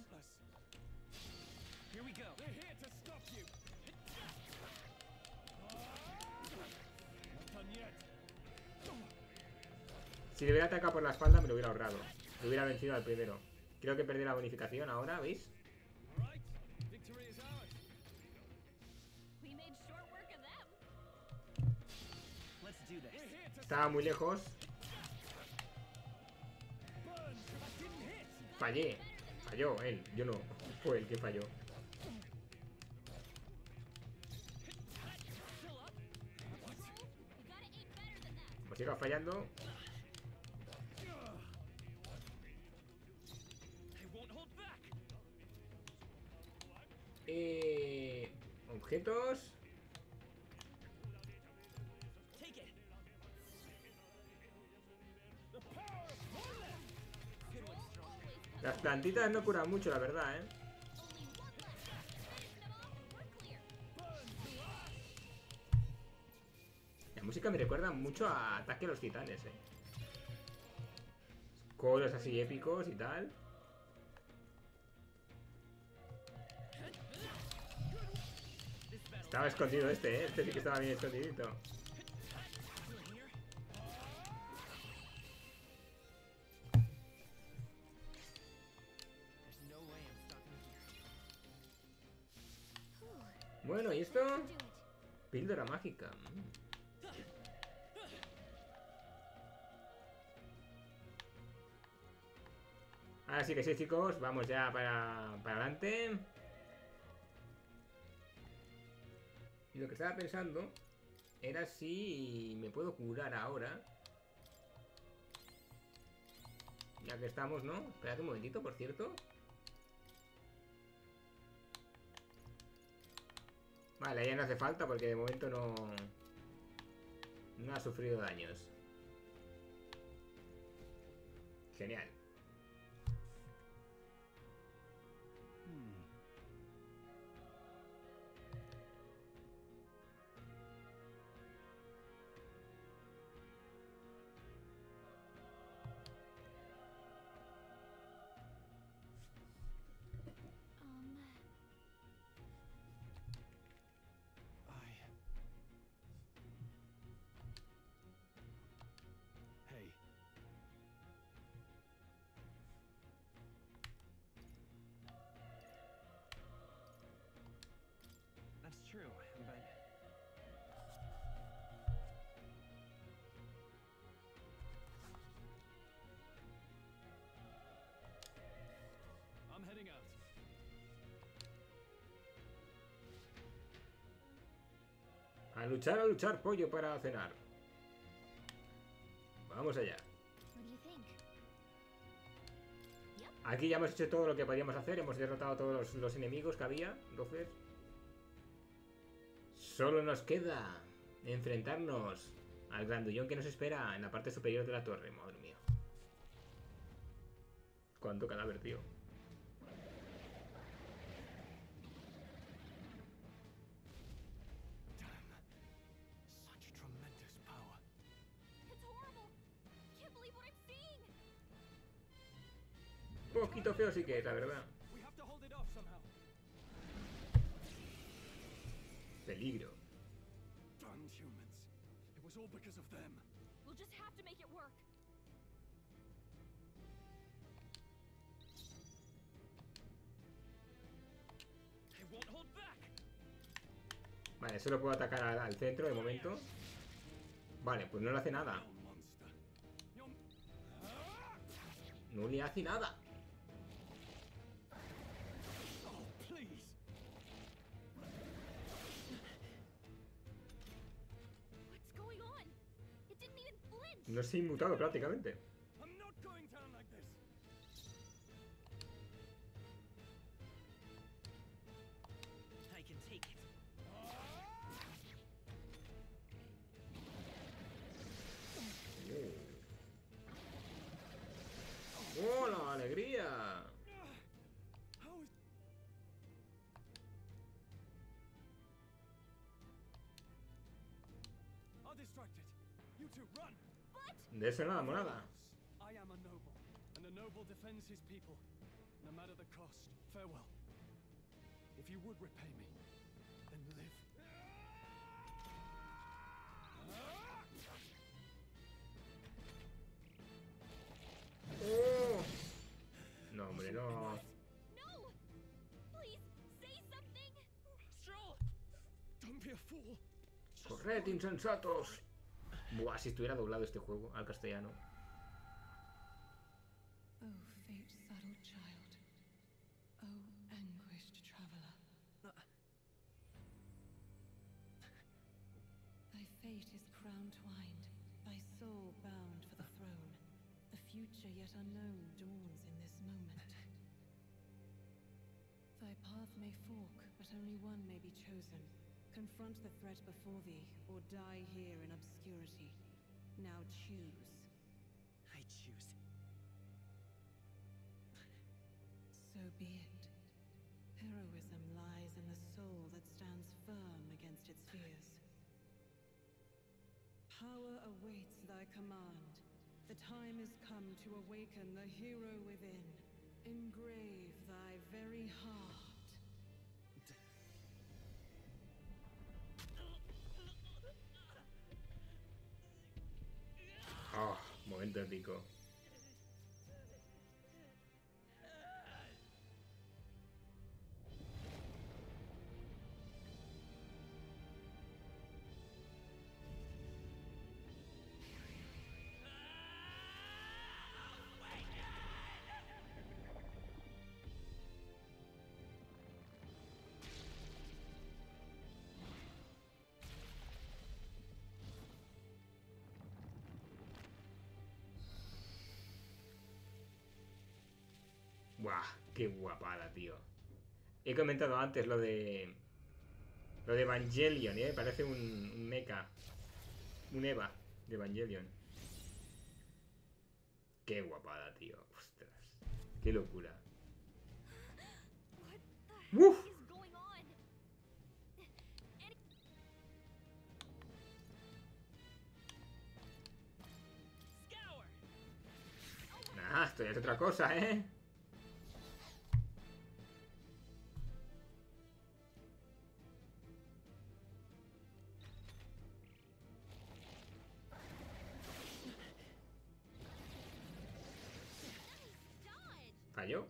Si le hubiera atacado por la espalda me lo hubiera ahorrado. Le hubiera vencido al primero. Creo que perdí la bonificación ahora, ¿veis? Estaba muy lejos. Fallé. Falló él, yo no. Fue el que falló. Como siga fallando. Eh, objetos. Las plantitas no curan mucho, la verdad, ¿eh? La música me recuerda mucho a Ataque a los Titanes, ¿eh? Coros así épicos y tal. Estaba escondido este, ¿eh? Este sí que estaba bien escondidito. Bueno, ¿y esto? Píldora mágica. Ahora sí que sí, chicos. Vamos ya para, para adelante. Y lo que estaba pensando era si me puedo curar ahora. Ya que estamos, ¿no? Espérate un momentito, por cierto. Vale, ya no hace falta porque de momento no... No ha sufrido daños. Genial. True, but I'm heading out. A luchar, a luchar, pollo, para cenar. Vamos allá. Aquí ya hemos hecho todo lo que podíamos hacer. Hemos derrotado a todos los, los enemigos que había. Entonces... solo nos queda enfrentarnos al grandullón que nos espera en la parte superior de la torre. Madre mía. Cuánto cadáver, tío. Un poquito feo sí que es, la verdad. Peligro. Damned humans. It was all because of them. We'll just have to make it work. They won't hold back. Vale, solo puedo atacar al, al centro de momento. Vale, pues no le hace nada. No le hace nada. No se ha inmutado prácticamente. ¡Oh, la alegría! De eso nada, monada. I am a noble, and a noble defends his people, no matter the cost. Farewell. If you would repay me, then live. Oh. No, hombre, no. No! Please, say something! Stroll! Don't be a fool. Corred, insensatos. Buah, si estuviera doblado este juego al castellano. Oh, fate subtle child. Oh, anguished traveler. Thy fate is crown twined, thy soul bound for the throne. The future yet unknown dawns in this moment. Thy path may fork, but only one may be chosen. Confront the threat before thee, or die here in obscurity. Now choose. I choose. So be it. Heroism lies in the soul that stands firm against its fears. Power awaits thy command. The time is come to awaken the hero within. Engrave thy very heart. Oh, momento épico. Buah, qué guapada, tío. He comentado antes lo de... Lo de Evangelion, ¿eh? Parece un, un mecha. Un Eva de Evangelion. Qué guapada, tío. Ostras. Qué locura. ¡Uf! Nah, esto ya es otra cosa, ¿eh? ¿Falló?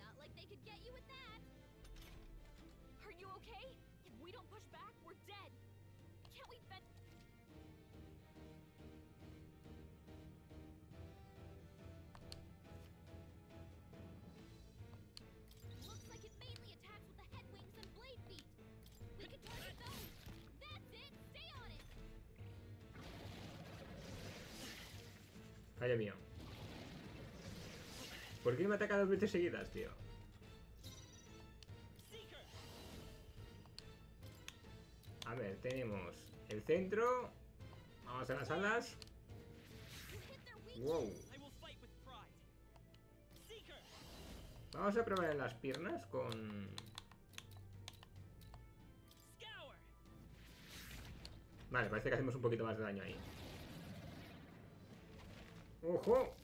Fallo mío. ¿Por qué me ataca dos veces seguidas, tío? A ver, tenemos el centro Vamos a las alas. Wow. Vamos a probar en las piernas con... Vale, parece que hacemos un poquito más de daño ahí. ¡Ojo!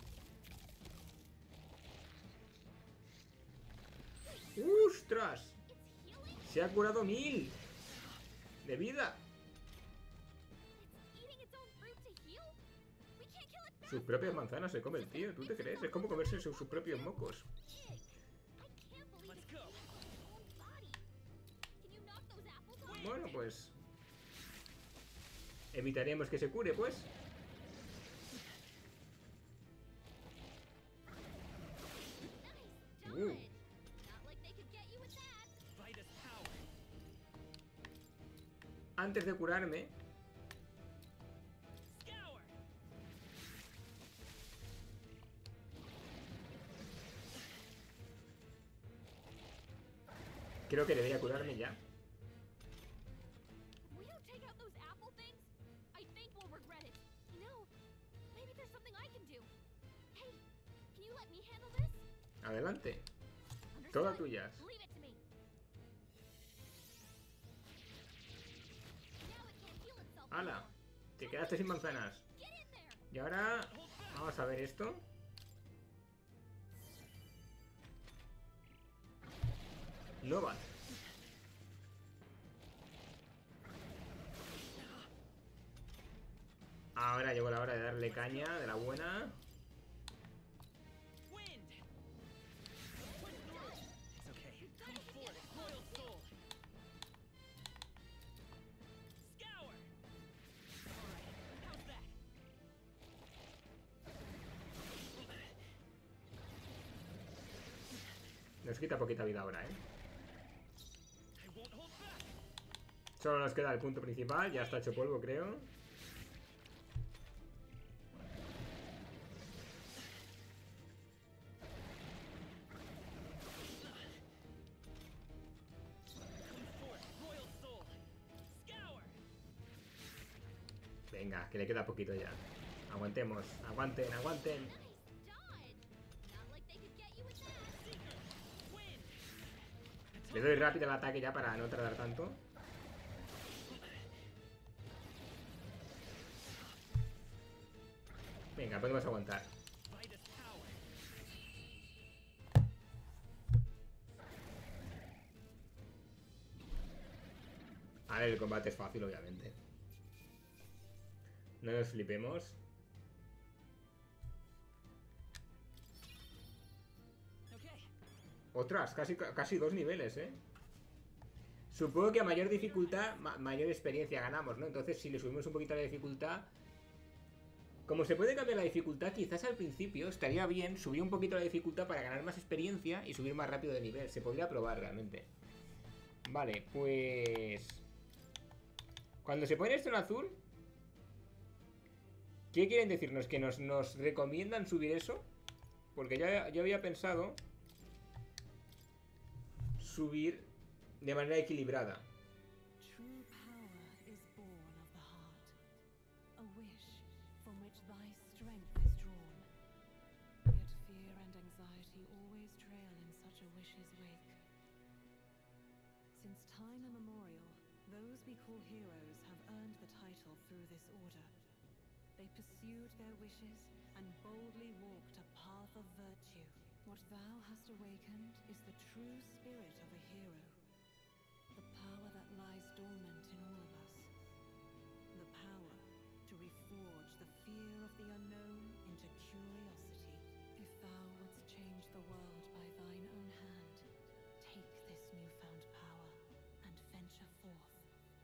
¡Ostras! Se ha curado mil de vida. Sus propias manzanas se come el tío, ¿tú te crees? Es como comerse sus, sus propios mocos. Bueno, pues... evitaremos que se cure, pues. Uh. Antes de curarme... creo que debería curarme ya. Adelante. Todas tuyas. ¡Hala! Te quedaste sin manzanas. Y ahora... vamos a ver esto. Nova. Ahora llegó la hora de darle caña de la buena. Nos quita poquita vida ahora, ¿eh? Solo nos queda el punto principal. Ya está hecho polvo, creo. Venga, que le queda poquito ya. Aguantemos, aguanten, aguanten. Le doy rápido el ataque ya para no tardar tanto. Venga, podemos aguantar. A ver, el combate es fácil, obviamente. No nos flipemos. Otras, casi, casi dos niveles, ¿eh? Supongo que a mayor dificultad, ma mayor experiencia ganamos, ¿no? Entonces, si le subimos un poquito la dificultad... Como se puede cambiar la dificultad, quizás al principio estaría bien subir un poquito la dificultad para ganar más experiencia y subir más rápido de nivel. Se podría probar realmente. Vale, pues... Cuando se pone esto en azul... ¿Qué quieren decirnos? ¿Que nos, nos recomiendan subir eso? Porque ya, yo había pensado... subir de manera equilibrada. True power is born of the heart, a wish from which thy strength is drawn. Yet fear and anxiety always trail in such a wish's wake. Since time immemorial, those we call heroes have earned the title through this order. They pursued their wishes and boldly walked a path of virtue. What thou hast awakened is the true spirit of a hero. The power that lies dormant in all of us. The power to reforge the fear of the unknown into curiosity. If thou wouldst change the world by thine own hand, take this newfound power and venture forth.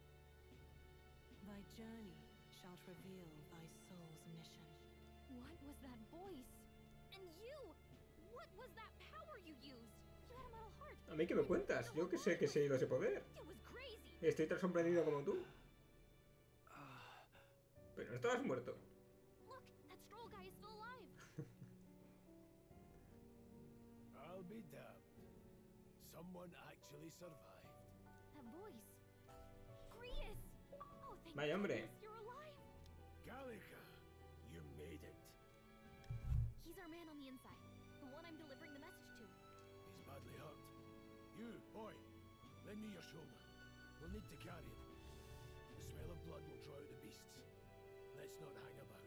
Thy journey shalt reveal thy soul's mission. What was that voice? And you! What was that power you used? You had a metal heart. ¿A mí qué me cuentas? Yo que sé que se ha ido ese poder. Estoy tan sorprendido como tú. Pero no estabas muerto. Look, that stroll guy is still alive. I'll be damned. Someone actually survived. That voice. Grius! Oh, thank Vaya hombre. goodness you're alive. I'm delivering the message to. He's badly hurt. You, boy, lend me your shoulder. We'll need to carry him. The smell of blood will draw out the beasts. Let's not hang about.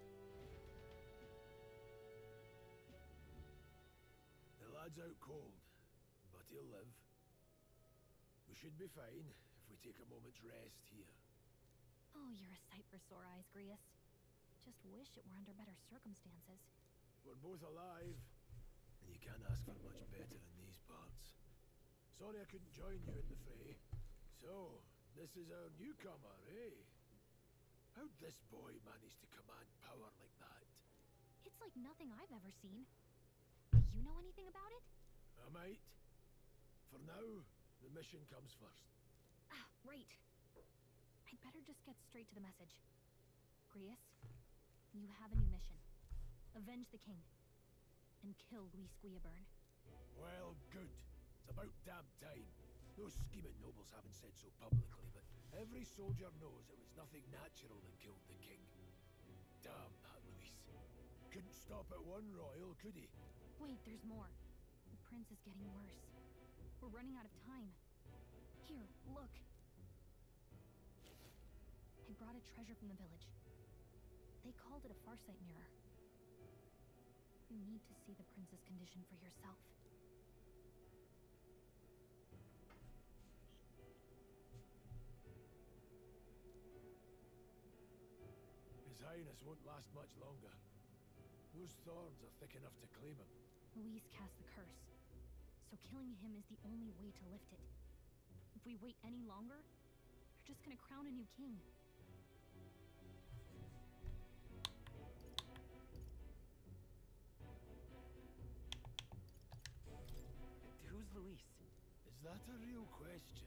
The lad's out cold, but he'll live. We should be fine if we take a moment's rest here. Oh, you're a sight for sore eyes, Grius. Just wish it were under better circumstances. We're both alive, and you can't ask for much better in these parts. Sorry I couldn't join you in the fray. So, this is our newcomer, eh? How'd this boy manage to command power like that? It's like nothing I've ever seen. Do you know anything about it? I might. For now, the mission comes first. Ah, right. I'd better just get straight to the message. Grius, you have a new mission. Avenge the king. And kill Luis Guillaburn. Well, good. It's about damn time. Those scheming nobles haven't said so publicly, but every soldier knows it was nothing natural that killed the king. Damn that Luis. Couldn't stop at one royal, could he? Wait, there's more. The prince is getting worse. We're running out of time. Here, look. I brought a treasure from the village. They called it a Farsight mirror. You need to see the prince's condition for yourself. His Highness won't last much longer. Those thorns are thick enough to claim him. Luis cast the curse, so killing him is the only way to lift it. If we wait any longer, you're just gonna crown a new king. Who's Luis? Is that a real question?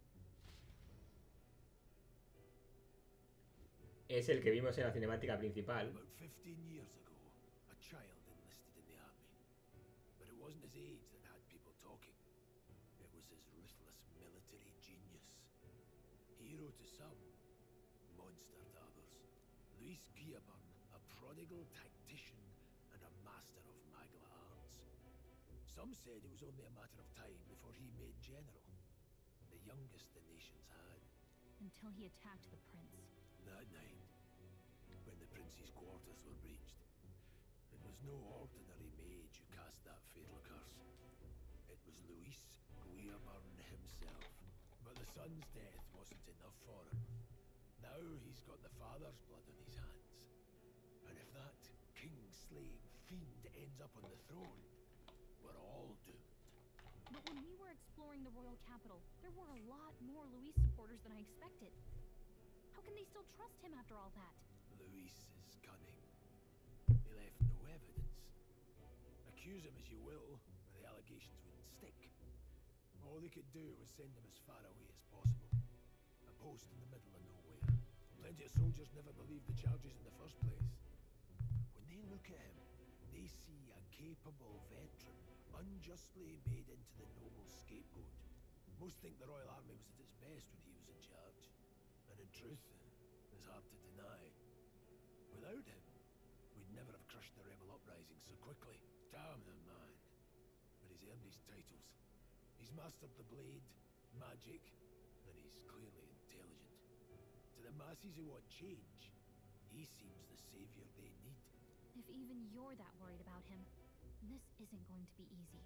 Es el que vimos en la cinemática principal. About fifteen years ago, a child enlisted in the army. But it wasn't his age that had people talking. It was his ruthless military genius. Hero to some, monster to others. Luis Guillaburn, a prodigal tactician and a master of Magla arts. Some said it was only a matter of time before he made general. The youngest the nations had. Until he attacked the prince. That night, when the prince's quarters were breached, it was no ordinary mage who cast that fatal curse. It was Luis Guillaburn himself. But the son's death wasn't enough for him. Now he's got the father's blood on his hands. And if that king-slaying fiend ends up on the throne, we're all doomed. But when we were exploring the royal capital, there were a lot more Luis supporters than I expected. How can they still trust him after all that? Luis is cunning. He left no evidence. Accuse him as you will, the allegations wouldn't stick. All they could do was send him as far away as possible. A post in the middle of nowhere. Plenty of soldiers never believed the charges in the first place. When they look at him, they see a capable veteran unjustly made into the noble scapegoat. Most think the Royal Army was at its best when he was in charge. And in truth, it's hard to deny. Without him, we'd never have crushed the rebel uprising so quickly. Damn the man. But he's earned his titles. He's mastered the blade, magic, and he's clearly intelligent. To the masses who want change, he seems the savior they need. If even you're that worried about him, this isn't going to be easy.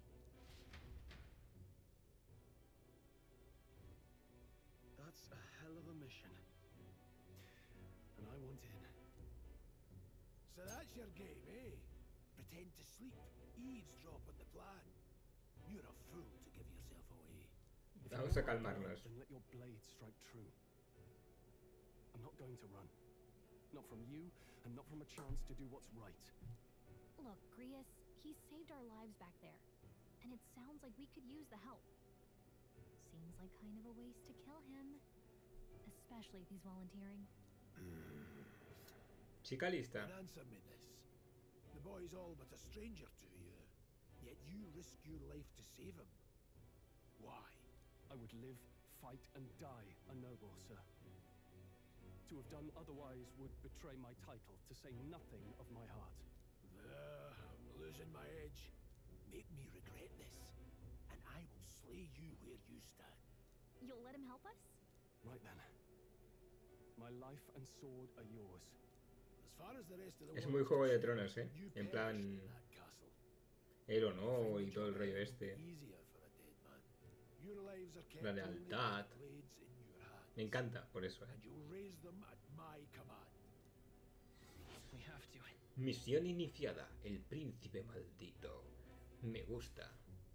That's a hell of a mission. And I want in. So that's your game, eh? Pretend to sleep, eavesdrop on the plan. You're a fool to give yourself away. If Vamos you a know what I'm calmarnos. doing, then let your blade strike true. I'm not going to run. Not from you, and not from a chance to do what's right. Look, Grius, he saved our lives back there. And it sounds like we could use the help. Seems like kind of a waste to kill him. Especially if he's volunteering. Chica lista. And answer me this. The boy's all but a stranger to you. Yet you risk your life to save him. Why? I would live, fight, and die a noble, sir. To have done otherwise would betray my title, to say nothing of my heart. There, I'm losing my edge. make me regret this, and I will slay you where you stand. You'll let him help us? Right then. My life and sword are yours. As far as the rest of the Es world muy is Juego de concerned, Tronos, ¿eh? you En perish plan... in that castle. El honor y todo el rollo este. Easier for a dead man. Your lives are kept La only lealtad. with blades in your hand, Me encanta, por eso, ¿eh? and you'll raise them at my command. We have to. Misión iniciada. El príncipe maldito. Me gusta.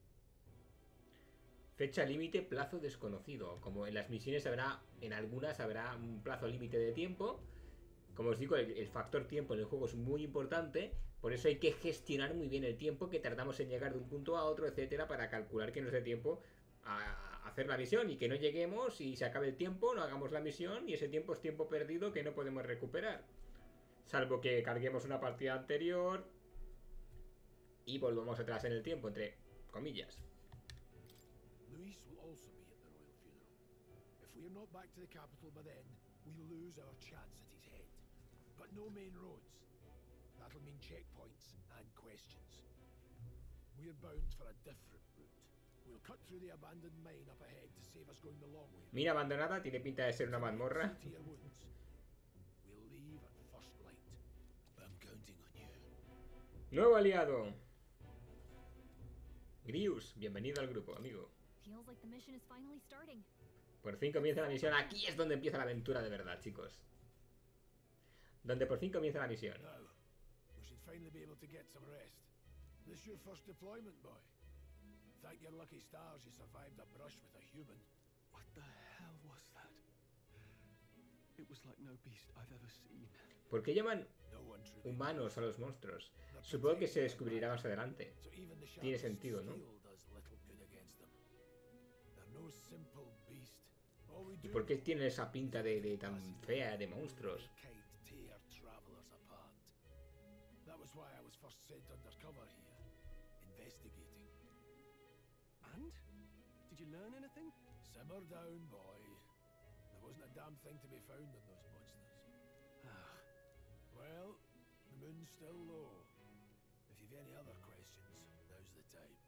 Fecha límite, plazo desconocido. Como en las misiones habrá, en algunas habrá un plazo límite de tiempo. Como os digo, el, el factor tiempo en el juego es muy importante. Por eso hay que gestionar muy bien el tiempo que tardamos en llegar de un punto a otro, etcétera, para calcular que nos dé tiempo a hacer la misión y que no lleguemos y se acabe el tiempo, no hagamos la misión y ese tiempo es tiempo perdido que no podemos recuperar. Salvo que carguemos una partida anterior y volvamos atrás en el tiempo, entre comillas. Luis will also be at the royal funeral. If we are not back to the capital by then, we lose our chance at his head. But no main roads. That'll mean checkpoints and questions. We're bound for a different route. We'll cut through the abandoned mine up ahead to save us going the long way. Mina abandonada tiene pinta de ser una mazmorra. See to your wounds. We'll leave at first light. I'm counting on you. Nuevo aliado. Grius, bienvenido al grupo, amigo. Feels like the mission is finally starting. Por fin comienza la misión. Aquí es donde empieza la aventura de verdad, chicos. Donde por fin comienza la misión. Now, we should finally be able to get some rest. This your first deployment, boy? Thank your lucky stars you survived a brush with a human. What the hell was that? It was like no beast I've ever seen. ¿Por qué llaman humanos a los monstruos? Supongo que se descubrirá más adelante. Tiene sentido, ¿no? ¿Y por qué tiene esa pinta de, de tan fea de monstruos? That was why I was first sent undercover here, investigating. And? Did you learn anything? Simmer down, boy. There wasn't a damn thing to be found on those monsters. Ah. Well, the moon's still low. If you've any other questions, now's the time.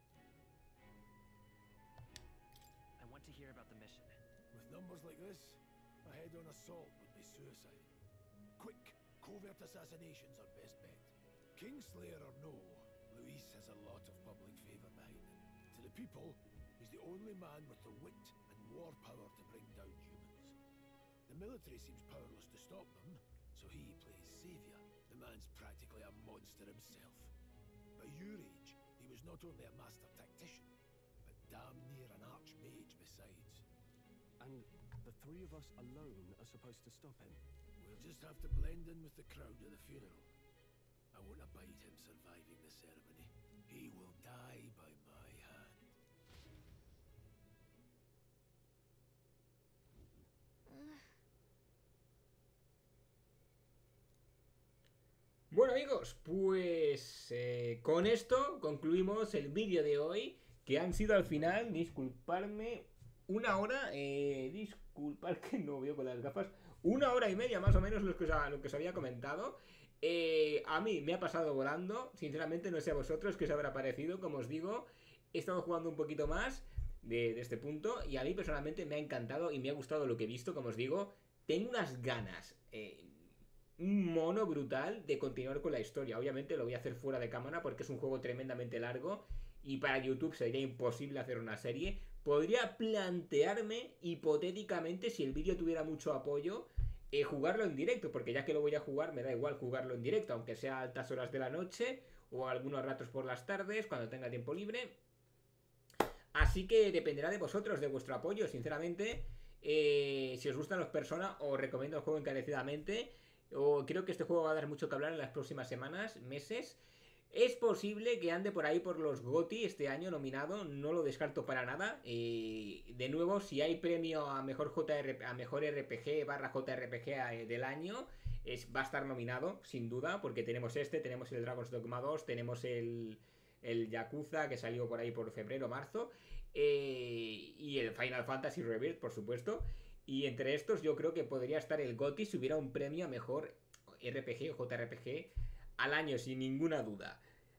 I want to hear about the mission. With numbers like this, a head-on assault would be suicide. Quick, covert assassinations are best bet. Kingslayer or no, Luis has a lot of public favour behind him. To the people, he's the only man with the wit and war power to bring down humans. The military seems powerless to stop them, so he plays saviour. The man's practically a monster himself. By your age, he was not only a master tactician, but damn near an archmage besides. And the three of us alone are supposed to stop him? We'll just have to blend in with the crowd at the funeral. I won't abide him surviving the ceremony. He will die by my hand. Bueno, amigos, pues eh, con esto concluimos el vídeo de hoy, que han sido al final, disculparme, una hora, eh, disculpar que no veo con las gafas, una hora y media más o menos lo que os, lo que os había comentado. Eh, a mí me ha pasado volando, sinceramente no sé a vosotros qué os habrá parecido. Como os digo, he estado jugando un poquito más de, de este punto y a mí personalmente me ha encantado y me ha gustado lo que he visto. Como os digo, tengo unas ganas, eh, un mono brutal de continuar con la historia. Obviamente lo voy a hacer fuera de cámara porque es un juego tremendamente largo y para YouTube sería imposible hacer una serie. Podría plantearme hipotéticamente, si el vídeo tuviera mucho apoyo, Eh, jugarlo en directo, porque ya que lo voy a jugar me da igual jugarlo en directo, aunque sea a altas horas de la noche o algunos ratos por las tardes cuando tenga tiempo libre. Así que dependerá de vosotros, de vuestro apoyo, sinceramente. Eh, si os gustan los Persona, os recomiendo el juego encarecidamente. O creo que este juego va a dar mucho que hablar en las próximas semanas, meses. Es posible que ande por ahí por los GOTY este año nominado, no lo descarto para nada. Eh, de nuevo, si hay premio a mejor J R P G, a mejor R P G barra J R P G del año, es, va a estar nominado, sin duda, porque tenemos este, tenemos el Dragon's Dogma dos, tenemos el, el Yakuza que salió por ahí por febrero, marzo, eh, y el Final Fantasy Rebirth, por supuesto. Y entre estos yo creo que podría estar el GOTY si hubiera un premio a mejor R P G o J R P G al año, sin ninguna duda.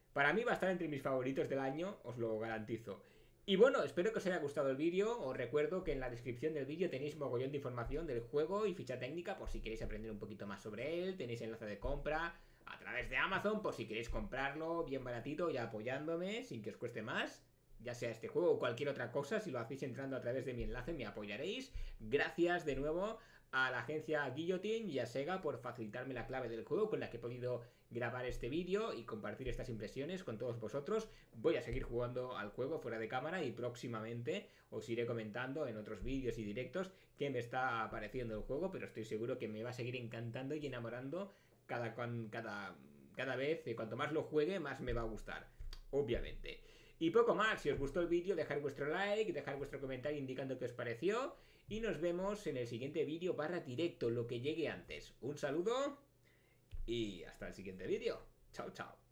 Para mí va a estar entre mis favoritos del año, os lo garantizo. Y bueno, espero que os haya gustado el vídeo. Os recuerdo que en la descripción del vídeo tenéis mogollón de información del juego y ficha técnica por si queréis aprender un poquito más sobre él. Tenéis enlace de compra a través de Amazon por si queréis comprarlo bien baratito y apoyándome sin que os cueste más. Ya sea este juego o cualquier otra cosa, si lo hacéis entrando a través de mi enlace me apoyaréis. Gracias de nuevo a la agencia Guillotine y a Sega por facilitarme la clave del juego con la que he podido grabar este vídeo y compartir estas impresiones con todos vosotros. Voy a seguir jugando al juego fuera de cámara y próximamente os iré comentando en otros vídeos y directos qué me está pareciendo el juego, pero estoy seguro que me va a seguir encantando y enamorando cada, cada, cada vez. Y cuanto más lo juegue, más me va a gustar, obviamente. Y poco más, si os gustó el vídeo, dejar vuestro like, dejar vuestro comentario indicando qué os pareció. Y nos vemos en el siguiente vídeo barra directo, lo que llegue antes. Un saludo y hasta el siguiente vídeo. Chao, chao.